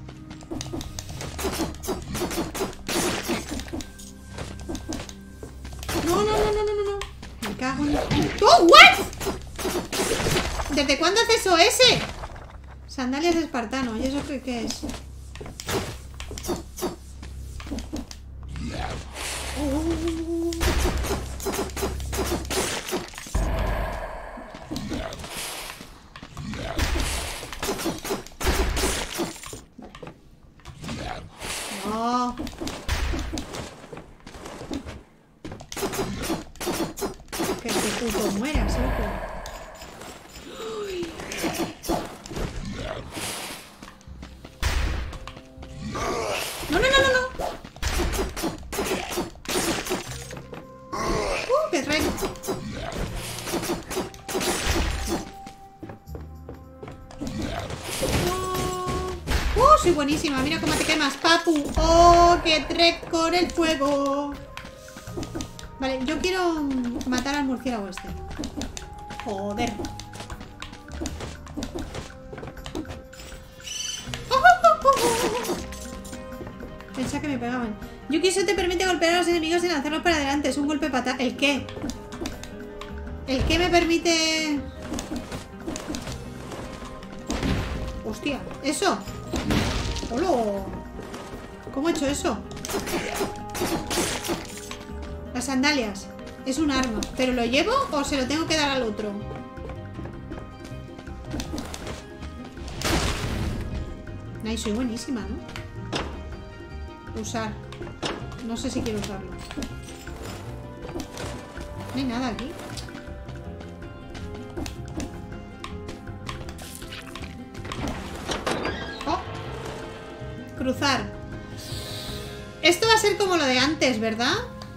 No, no, no, no, no, no. Me cago en... ¡Oh, what! ¿Desde cuándo hace eso ese? Sandalias espartano. ¿Y eso qué es? No. Que te puto mueras, loco. No, no, no, no, no. ¡Qué rey! Soy buenísima. Mira cómo te quemas, papu. ¡Oh, qué trek con el fuego! Vale, yo quiero matar al murciélago este. Joder. Pensaba que me pegaban. Yuki, eso te permite golpear a los enemigos y lanzarlos para adelante. Es un golpe patata. ¿El qué? ¿El qué me permite...? Hostia, ¿eso? ¡Hola! ¿Cómo he hecho eso? Las sandalias. Es un arma. ¿Pero lo llevo o se lo tengo que dar al otro? Ay, soy buenísima, ¿no? Usar. No sé si quiero usarlo. No hay nada aquí. Oh. Cruzar. Esto va a ser como lo de antes, ¿verdad?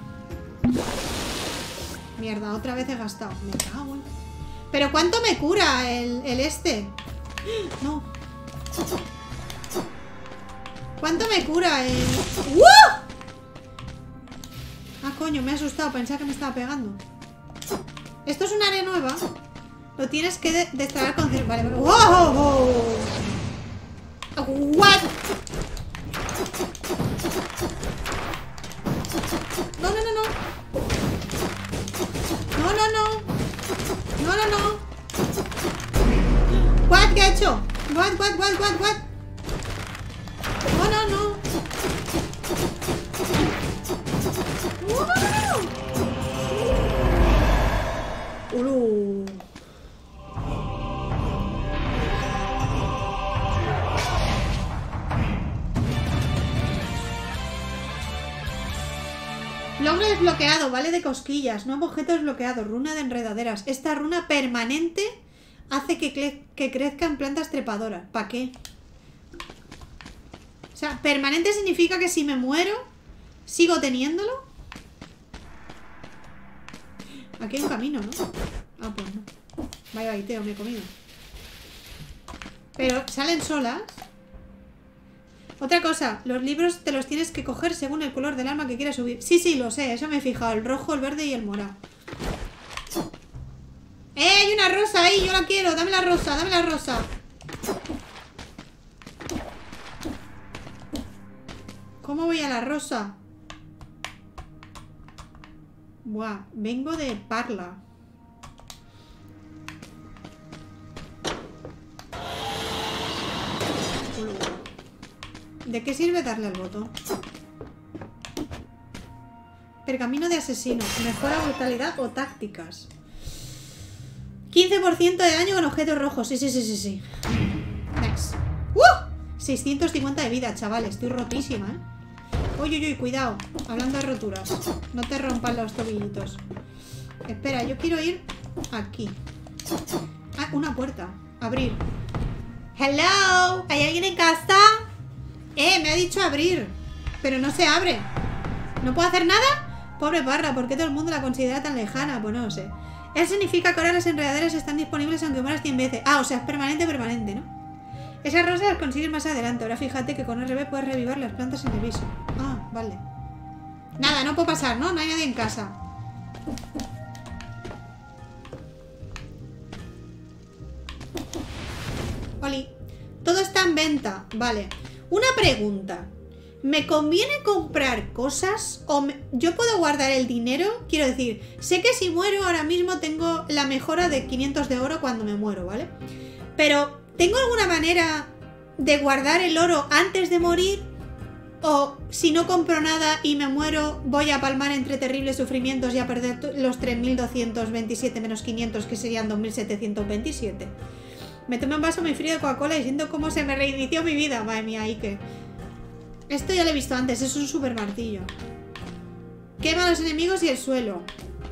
Mierda, otra vez he gastado. Me cago en... ¿Pero cuánto me cura el este? No. ¿Cuánto me cura el...? ¡Uh! Ah, coño, me he asustado. Pensaba que me estaba pegando. Esto es un área nueva. Lo tienes que destrabar con... Vale, vale. ¡Wow! ¿What? No, no, no, no. No, no, no. No, no, no. ¿What? ¿Qué ha hecho? ¿What? No, no, no. Logro desbloqueado, vale de cosquillas. Nuevo objeto desbloqueado, runa de enredaderas. Esta runa permanente hace que crezcan plantas trepadoras. ¿Para qué? O sea, permanente significa que si me muero, sigo teniéndolo. Aquí hay un camino, ¿no? Ah, pues no. Vaya baiteo, me he comido. Pero salen solas. Otra cosa, los libros te los tienes que coger según el color del arma que quieras subir. Sí, sí, lo sé, eso me he fijado. El rojo, el verde y el morado. Hay una rosa ahí, yo la quiero. Dame la rosa, dame la rosa. ¿Cómo voy a la rosa? Buah, vengo de Parla. ¿De qué sirve darle al botón? Pergamino de asesino. Mejora brutalidad o tácticas. 15% de daño con objetos rojos. Sí. Nice. 650 de vida, chavales. Estoy rotísima, ¿eh? Uy, cuidado. Hablando de roturas. No te rompan los tobillitos. Espera, yo quiero ir aquí. Ah, una puerta. Abrir. Hello. ¿Hay alguien en casa? Me ha dicho abrir. Pero no se abre. ¿No puedo hacer nada? Pobre Parra, ¿por qué todo el mundo la considera tan lejana? Pues no lo sé. Eso significa que ahora las enredaderas están disponibles aunque mueras 100 veces. Ah, o sea, es permanente, ¿no? Esas rosas las consigues más adelante. Ahora fíjate que con RB puedes revivir las plantas en el piso. Ah, vale. Nada, no puedo pasar, ¿no? No hay nadie en casa. Oli. Todo está en venta. Vale. Una pregunta. ¿Me conviene comprar cosas? ¿O yo puedo guardar el dinero? Quiero decir, sé que si muero ahora mismo tengo la mejora de 500 de oro cuando me muero, ¿vale? Pero, ¿tengo alguna manera de guardar el oro antes de morir? ¿O si no compro nada y me muero, voy a palmar entre terribles sufrimientos y a perder los 3.227 menos 500, que serían 2.727? Me tomo un vaso muy frío de Coca-Cola y siento cómo se me reinició mi vida. Madre mía, Ike. Esto ya lo he visto antes, es un super martillo. Quema a los enemigos y el suelo.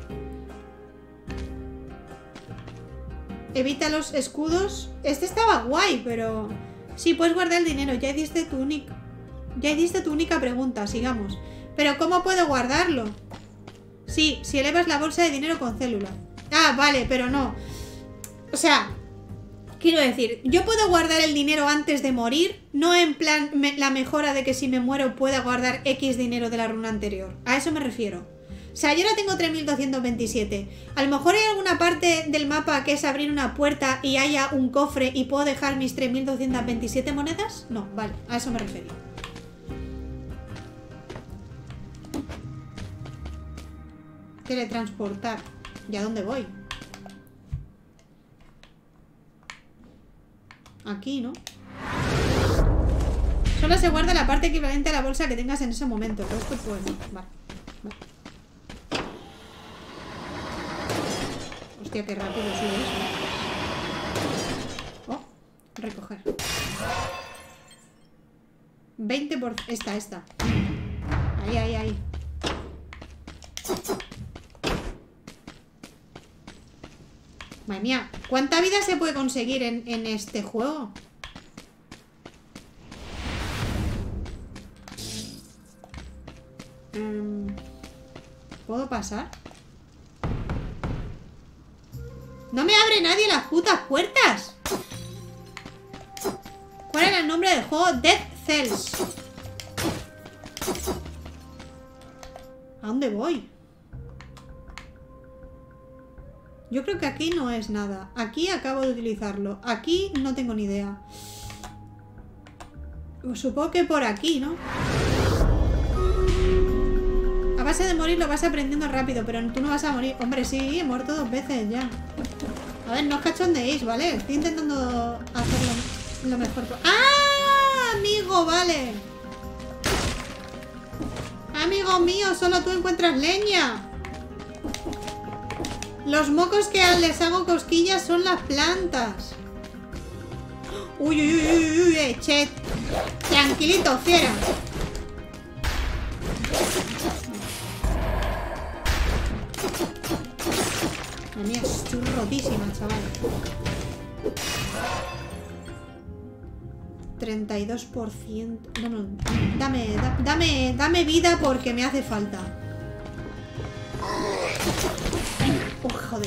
Evita los escudos. Este estaba guay, pero... Sí, puedes guardar el dinero. Ya hiciste tu única pregunta, sigamos. Pero ¿cómo puedo guardarlo? Sí, si elevas la bolsa de dinero con célula. Ah, vale, pero no. O sea... Quiero decir, yo puedo guardar el dinero antes de morir, no en plan la mejora de que si me muero pueda guardar X dinero de la runa anterior. A eso me refiero. O sea, yo ahora tengo 3.227. A lo mejor hay alguna parte del mapa que es abrir una puerta y haya un cofre y puedo dejar mis 3.227 monedas. No, vale, a eso me refería. Teletransportar. ¿Y a dónde voy? Aquí, ¿no? Solo se guarda la parte equivalente a la bolsa que tengas en ese momento. Pero esto pues... Vale. Hostia, qué rápido sube eso. Oh, recoger. 20%... Esta. Ahí. Madre mía, ¿cuánta vida se puede conseguir en este juego? ¿Puedo pasar? ¡No me abre nadie las putas puertas! ¿Cuál era el nombre del juego? Dead Cells. ¿A dónde voy? Yo creo que aquí no es nada. Aquí acabo de utilizarlo. Aquí no tengo ni idea. Pues supongo que por aquí, ¿no? A base de morir lo vas aprendiendo rápido, pero tú no vas a morir. Hombre, sí, he muerto 2 veces ya. A ver, no os cachondeéis, ¿vale? Estoy intentando hacerlo lo mejor. ¡Ah! Amigo, vale. Amigo mío, solo tú encuentras leña. Los mocos que les hago cosquillas son las plantas. Uy, che. Tranquilito, fiera. Madre mía, estoy rotísima, chaval. 32%. No, dame vida porque me hace falta. Oh, joder.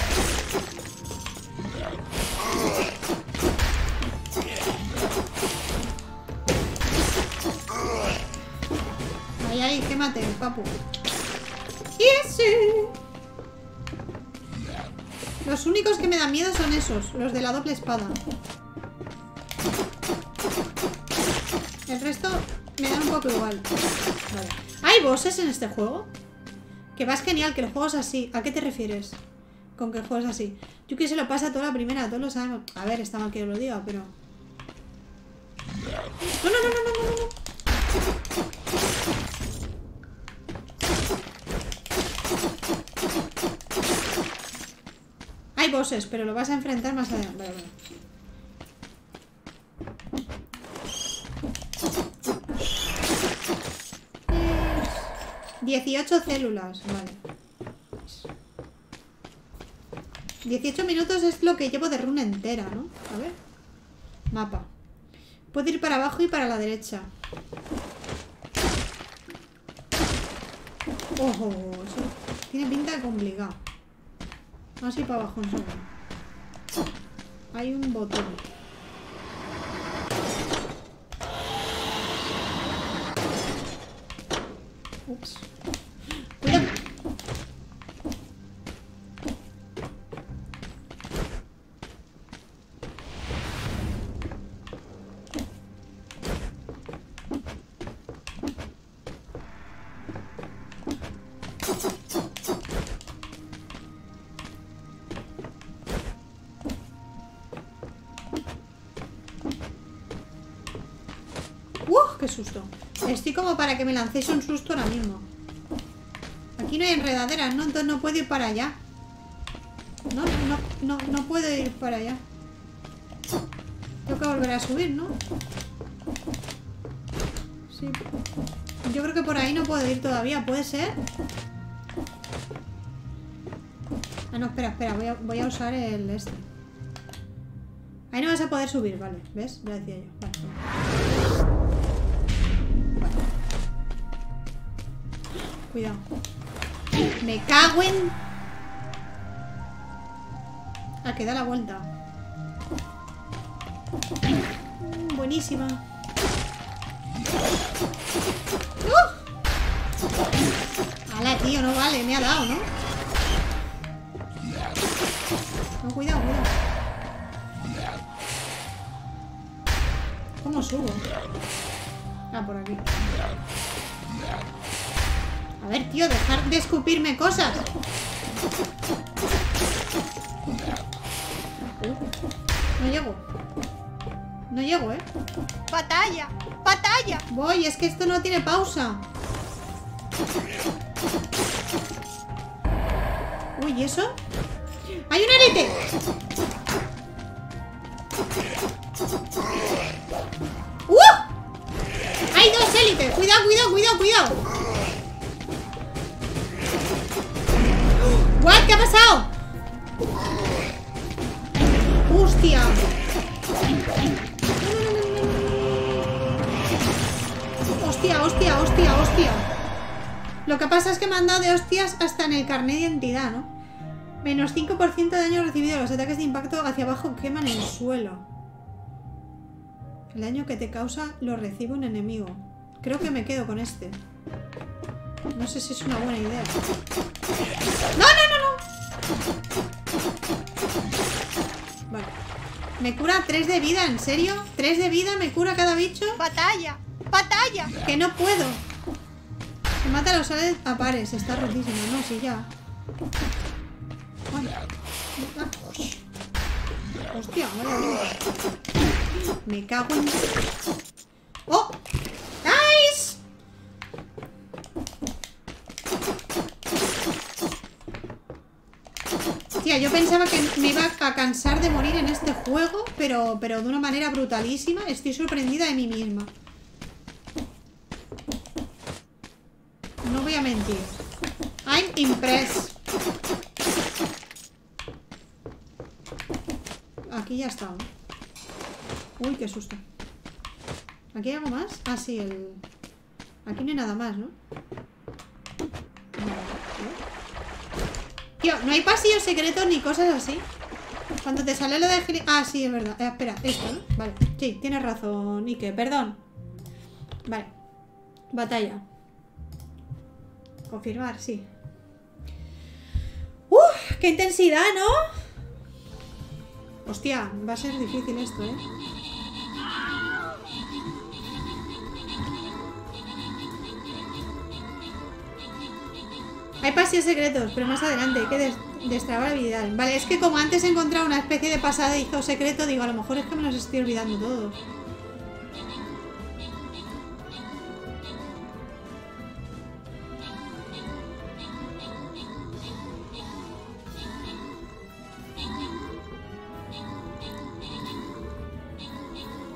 Ahí, quémate, papu. ¡Yes! Los únicos que me dan miedo son esos, los de la doble espada. El resto me dan un poco igual. Vale. ¿Hay bosses en este juego? Que vas genial, que el juego es así. ¿A qué te refieres con que el juego es así? Yo que se lo pasa a toda la primera, todos lo sabemos. A ver, está mal que yo lo diga, pero... No. bosses, pero lo vas a enfrentar más adelante. Vale, vale. 18 células, vale. 18 minutos es lo que llevo de runa entera, ¿no? A ver. Mapa. Puedo ir para abajo y para la derecha. Ojo, eso tiene pinta de complicado. Así para abajo en segundo. Hay un botón. Ups. Cuidado. ¡Qué susto! Estoy como para que me lancéis un susto ahora mismo. Aquí no hay enredaderas, ¿no? Entonces no puedo ir para allá. No puedo ir para allá. Tengo que volver a subir, ¿no? Sí. Yo creo que por ahí no puedo ir todavía. ¿Puede ser? Ah, no, espera. Voy a usar el este. Ahí no vas a poder subir, vale. ¿Ves? Ya decía yo. Vale. Cuidado. Me cago en... Ah, que da la vuelta. Buenísima. ¡Hala, tío! No vale, me ha dado, ¿no? No, cuidado. ¿Cómo subo? Ah, por aquí. A ver, tío, dejar de escupirme cosas. No llego, ¿eh? ¡Batalla! Voy, es que esto no tiene pausa. Uy, ¿y eso? ¡Hay un élite! ¡Hay dos élites! ¡Cuidado! ¿What? ¿Qué ha pasado? ¡Hostia! ¡Hostia! Lo que pasa es que me han dado de hostias hasta en el carnet de identidad, ¿no? Menos 5% de daño recibido. Los ataques de impacto hacia abajo queman el suelo. El daño que te causa lo recibe un enemigo. Creo que me quedo con este. No sé si es una buena idea. ¡No! Vale. Me cura 3 de vida, ¿en serio? ¿3 de vida me cura cada bicho? ¡Batalla! Que no puedo. Se mata a los sales a pares. Está rotísimo. No, sí, ya. Hostia, vaya bien. Me cago en... ¡Oh! ¡Nice! Tía, yo pensaba que me iba a cansar de morir en este juego, pero de una manera brutalísima. Estoy sorprendida de mí misma. No voy a mentir. I'm impressed. Aquí ya está. Uy, qué susto. ¿Aquí hay algo más? Ah, sí, el... Aquí no hay nada más, ¿no? Tío, no hay pasillos secretos ni cosas así. Cuando te sale lo de... Ah, sí, es verdad. Espera, esto, ¿no? Vale. Sí, tienes razón, Ike. Perdón. Vale. Batalla. Confirmar, sí. ¡Uf! ¡Qué intensidad!, ¿no? Hostia, va a ser difícil esto, ¿eh? Hay pasillos secretos, pero más adelante hay que destrabar habilidad. Vale, es que como antes he encontrado una especie de pasadizo secreto, digo, a lo mejor es que me los estoy olvidando todos.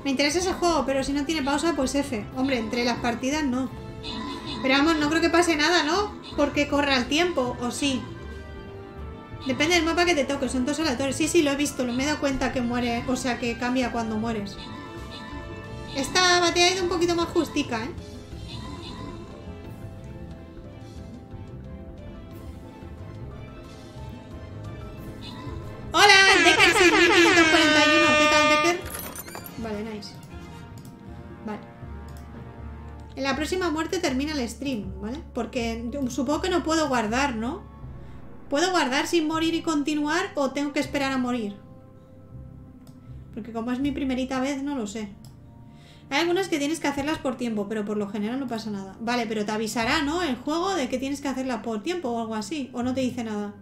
Me interesa ese juego, pero si no tiene pausa, pues F. Hombre, entre las partidas no. Pero vamos, no creo que pase nada, ¿no? Porque corra el tiempo, ¿o sí? Depende del mapa que te toque, son todos aleatorios. Sí, sí, lo he visto, me he dado cuenta que muere, o sea, que cambia cuando mueres. Esta batalla ha ido un poquito más justica, ¿eh? ¡Hola! Decker 6541. ¿Qué tal, Decker? Vale, nice. Vale. En la próxima muerte termina el stream, ¿vale? Porque supongo que no puedo guardar, ¿no? ¿Puedo guardar sin morir y continuar o tengo que esperar a morir? Porque como es mi primerita vez, no lo sé. Hay algunas que tienes que hacerlas por tiempo, pero por lo general no pasa nada. Vale, pero te avisará, ¿no? El juego de que tienes que hacerlas por tiempo o algo así. O no te dice nada.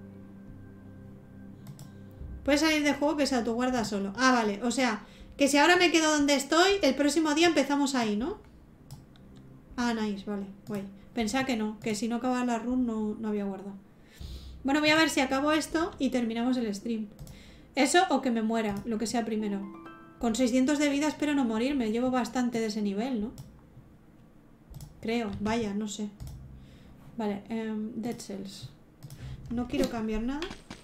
Puedes salir del juego que se autoguarda solo. Ah, vale. O sea, que si ahora me quedo donde estoy, el próximo día empezamos ahí, ¿no? Ah, nice, vale. Guay. Pensaba que no. Que si no acababa la run no había guardado. Bueno, voy a ver si acabo esto y terminamos el stream. Eso o que me muera, lo que sea primero. Con 600 de vida espero no morirme. Llevo bastante de ese nivel, ¿no? Creo. Vaya, no sé. Vale, Dead Cells. No quiero cambiar nada.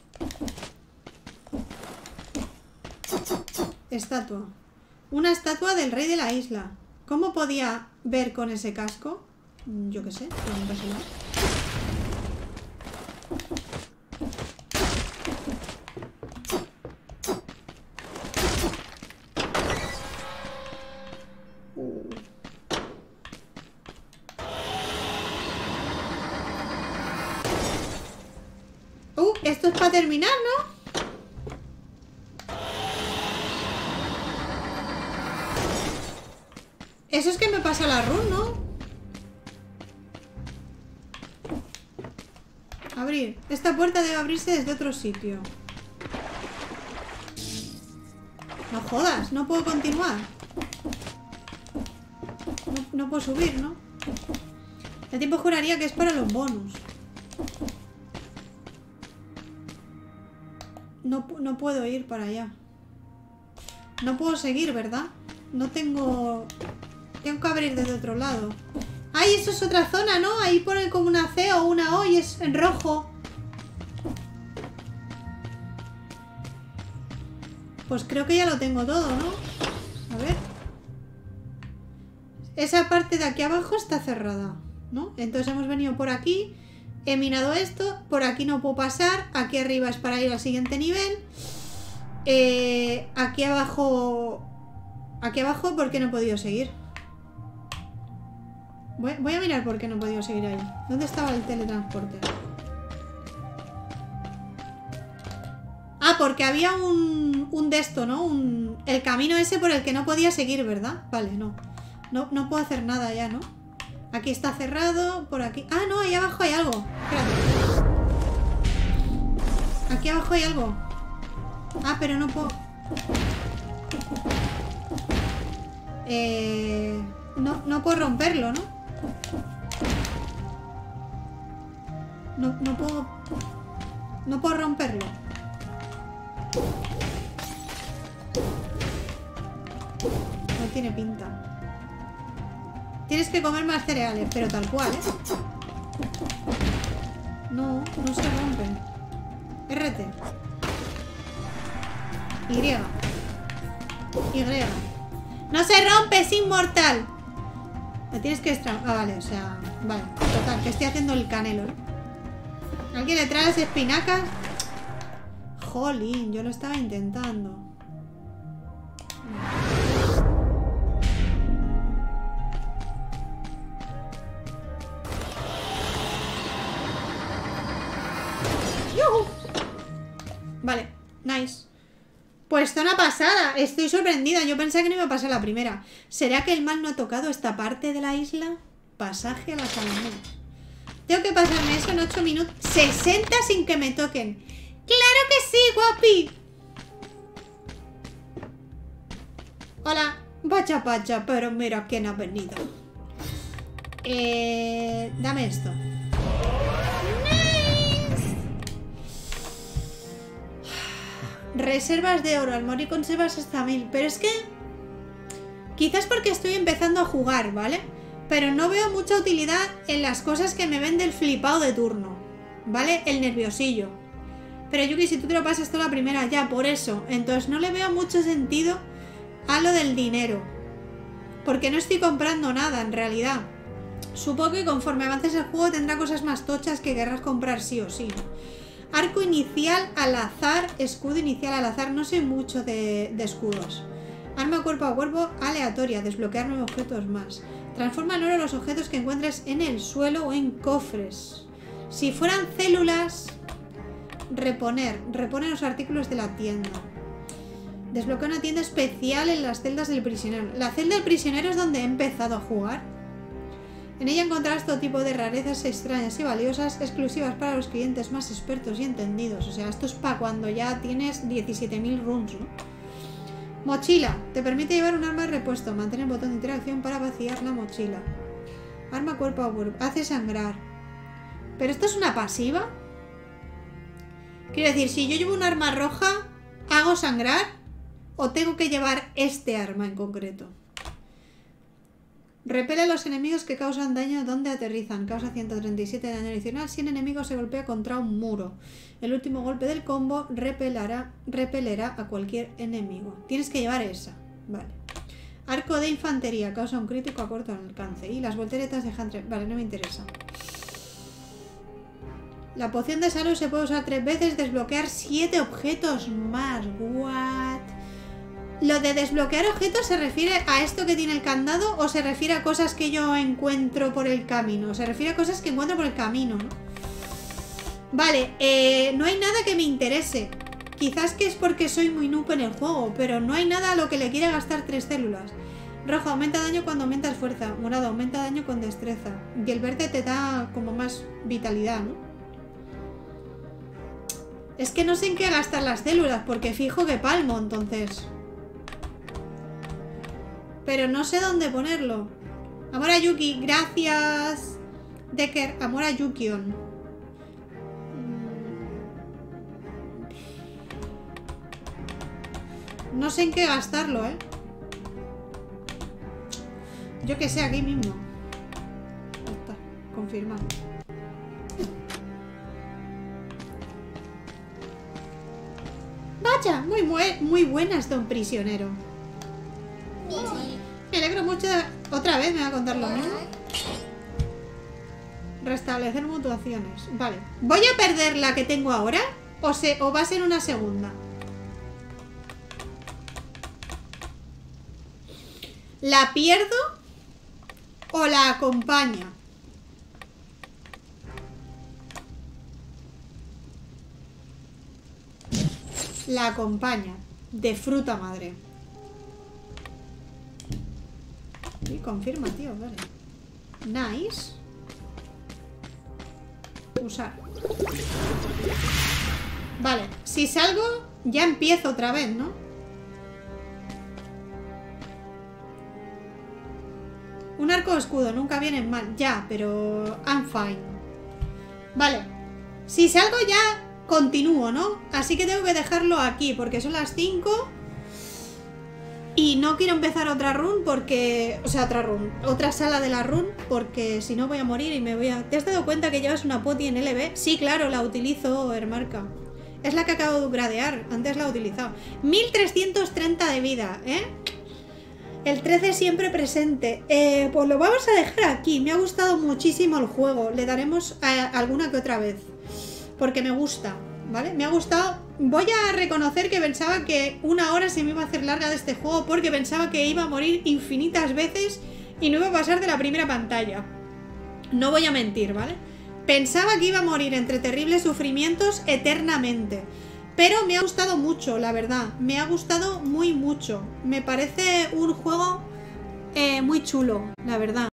Estatua. Una estatua del rey de la isla. ¿Cómo podía ver con ese casco? Yo qué sé, pero no pasa nada. Esto es para terminar, ¿no? Eso es que me pasa la run, ¿no? Abrir. Esta puerta debe abrirse desde otro sitio. No jodas, no puedo continuar. No puedo subir, ¿no? El tiempo juraría que es para los bonus. No puedo ir para allá. No puedo seguir, ¿verdad? No tengo... Tengo que abrir desde otro lado. ¡Ay, eso es otra zona!, ¿no? Ahí pone como una C o una O y es en rojo. Pues creo que ya lo tengo todo, ¿no? A ver. Esa parte de aquí abajo está cerrada, ¿no? Entonces hemos venido por aquí. He minado esto. Por aquí no puedo pasar. Aquí arriba es para ir al siguiente nivel. Aquí abajo... Aquí abajo, ¿por qué no he podido seguir? Voy a mirar por qué no he podido seguir ahí. ¿Dónde estaba el teletransporte? Ah, porque había un de esto, ¿no? El camino ese por el que no podía seguir, ¿verdad? Vale, no. No puedo hacer nada ya, ¿no? Aquí está cerrado, por aquí... Ah, no, ahí abajo hay algo. Espérate. Aquí abajo hay algo. Ah, pero no puedo... No puedo romperlo, ¿no? No puedo... No puedo romperlo. No tiene pinta. Tienes que comer más cereales, pero tal cual, ¿eh? No se rompen. RT. Y. ¡No se rompe! ¡Es inmortal! Me tienes que extraer... Ah, vale, o sea... Vale, total, que estoy haciendo el canelo, ¿eh? ¿Alguien le trae las espinacas? Jolín, yo lo estaba intentando. ¡Yuhu! Vale, nice. Pues zona pasada, estoy sorprendida. Yo pensaba que no iba a pasar la primera. ¿Será que el mal no ha tocado esta parte de la isla? Pasaje a la Salamea. Tengo que pasarme eso en 8 minutos. 60 sin que me toquen. ¡Claro que sí, guapi! Hola. Vaya, pero mira quién ha venido. Dame esto. Reservas de oro, al morir conservas hasta 1000. Pero es que Quizás porque estoy empezando a jugar, ¿vale? Pero no veo mucha utilidad en las cosas que me vende el flipado de turno, ¿vale? El nerviosillo. Pero Yuki, si tú te lo pasas toda la primera ya, por eso. Entonces no le veo mucho sentido a lo del dinero. Porque no estoy comprando nada, en realidad. Supongo que conforme avances el juego tendrá cosas más tochas que querrás comprar sí o sí. Arco inicial al azar, escudo inicial al azar. No sé mucho de escudos. Arma cuerpo a cuerpo aleatoria, desbloquear 9 objetos más. Transforma en oro los objetos que encuentres en el suelo o en cofres. Si fueran células, repone los artículos de la tienda. Desbloquea una tienda especial en las celdas del prisionero. La celda del prisionero es donde he empezado a jugar. En ella encontrarás todo tipo de rarezas extrañas y valiosas, exclusivas para los clientes más expertos y entendidos. O sea, esto es para cuando ya tienes 17.000 runes, ¿no? Mochila. Te permite llevar un arma de repuesto. Mantén el botón de interacción para vaciar la mochila. Arma cuerpo a cuerpo. Hace sangrar. ¿Pero esto es una pasiva? Quiero decir, si yo llevo un arma roja, ¿hago sangrar? ¿O tengo que llevar este arma en concreto? Repele a los enemigos que causan daño donde aterrizan. Causa 137 de daño adicional si el enemigo se golpea contra un muro. El último golpe del combo repelerá a cualquier enemigo. Tienes que llevar esa. Vale. Arco de infantería. Causa un crítico a corto alcance. Y las volteretas de Hunter. Vale, no me interesa. La poción de salud se puede usar 3 veces. Desbloquear 7 objetos más. What? ¿Lo de desbloquear objetos se refiere a esto que tiene el candado o se refiere a cosas que yo encuentro por el camino? Se refiere a cosas que encuentro por el camino, ¿no? Vale, no hay nada que me interese. Quizás que es porque soy muy noob en el juego, pero no hay nada a lo que le quiera gastar 3 células. Rojo aumenta daño cuando aumentas fuerza. Morado aumenta daño con destreza. Y el verde te da como más vitalidad, ¿no? Es que no sé en qué gastar las células, porque fijo que palmo, entonces. Pero no sé dónde ponerlo. Amor a Yuki, gracias. Decker, amor a Yukion. No sé en qué gastarlo, ¿eh? Yo que sé, aquí mismo. Ya está, confirmado. Vaya, muy buenas, don prisionero. Me alegro mucho. Otra vez me va a contar lo mismo. Restablecer mutuaciones. Vale. ¿Voy a perder la que tengo ahora? ¿O va a ser una segunda? ¿La pierdo? ¿O la acompaña? La acompaña. De fruta madre. Sí, confirma, tío, vale. Nice. Usar. Vale, si salgo, ya empiezo otra vez, ¿no? Un arco de escudo, nunca viene mal. Ya, pero I'm fine. Vale. Si salgo ya continúo, ¿no? Así que tengo que dejarlo aquí, porque son las 5. Y no quiero empezar otra run porque... O sea, otra sala de la run, porque si no voy a morir y me voy a... ¿Te has dado cuenta que llevas una poti en LB? Sí, claro, la utilizo, Hermarca. Es la que acabo de gradear, antes la he utilizado. 1330 de vida, ¿eh? El 13 siempre presente. Pues lo vamos a dejar aquí. Me ha gustado muchísimo el juego. Le daremos alguna que otra vez. Porque me gusta, ¿vale? Me ha gustado. Voy a reconocer que pensaba que una hora se me iba a hacer larga de este juego porque pensaba que iba a morir infinitas veces y no iba a pasar de la primera pantalla. No voy a mentir, ¿vale? Pensaba que iba a morir entre terribles sufrimientos eternamente. Pero me ha gustado mucho, la verdad. Me ha gustado muy mucho. Me parece un juego muy chulo, la verdad.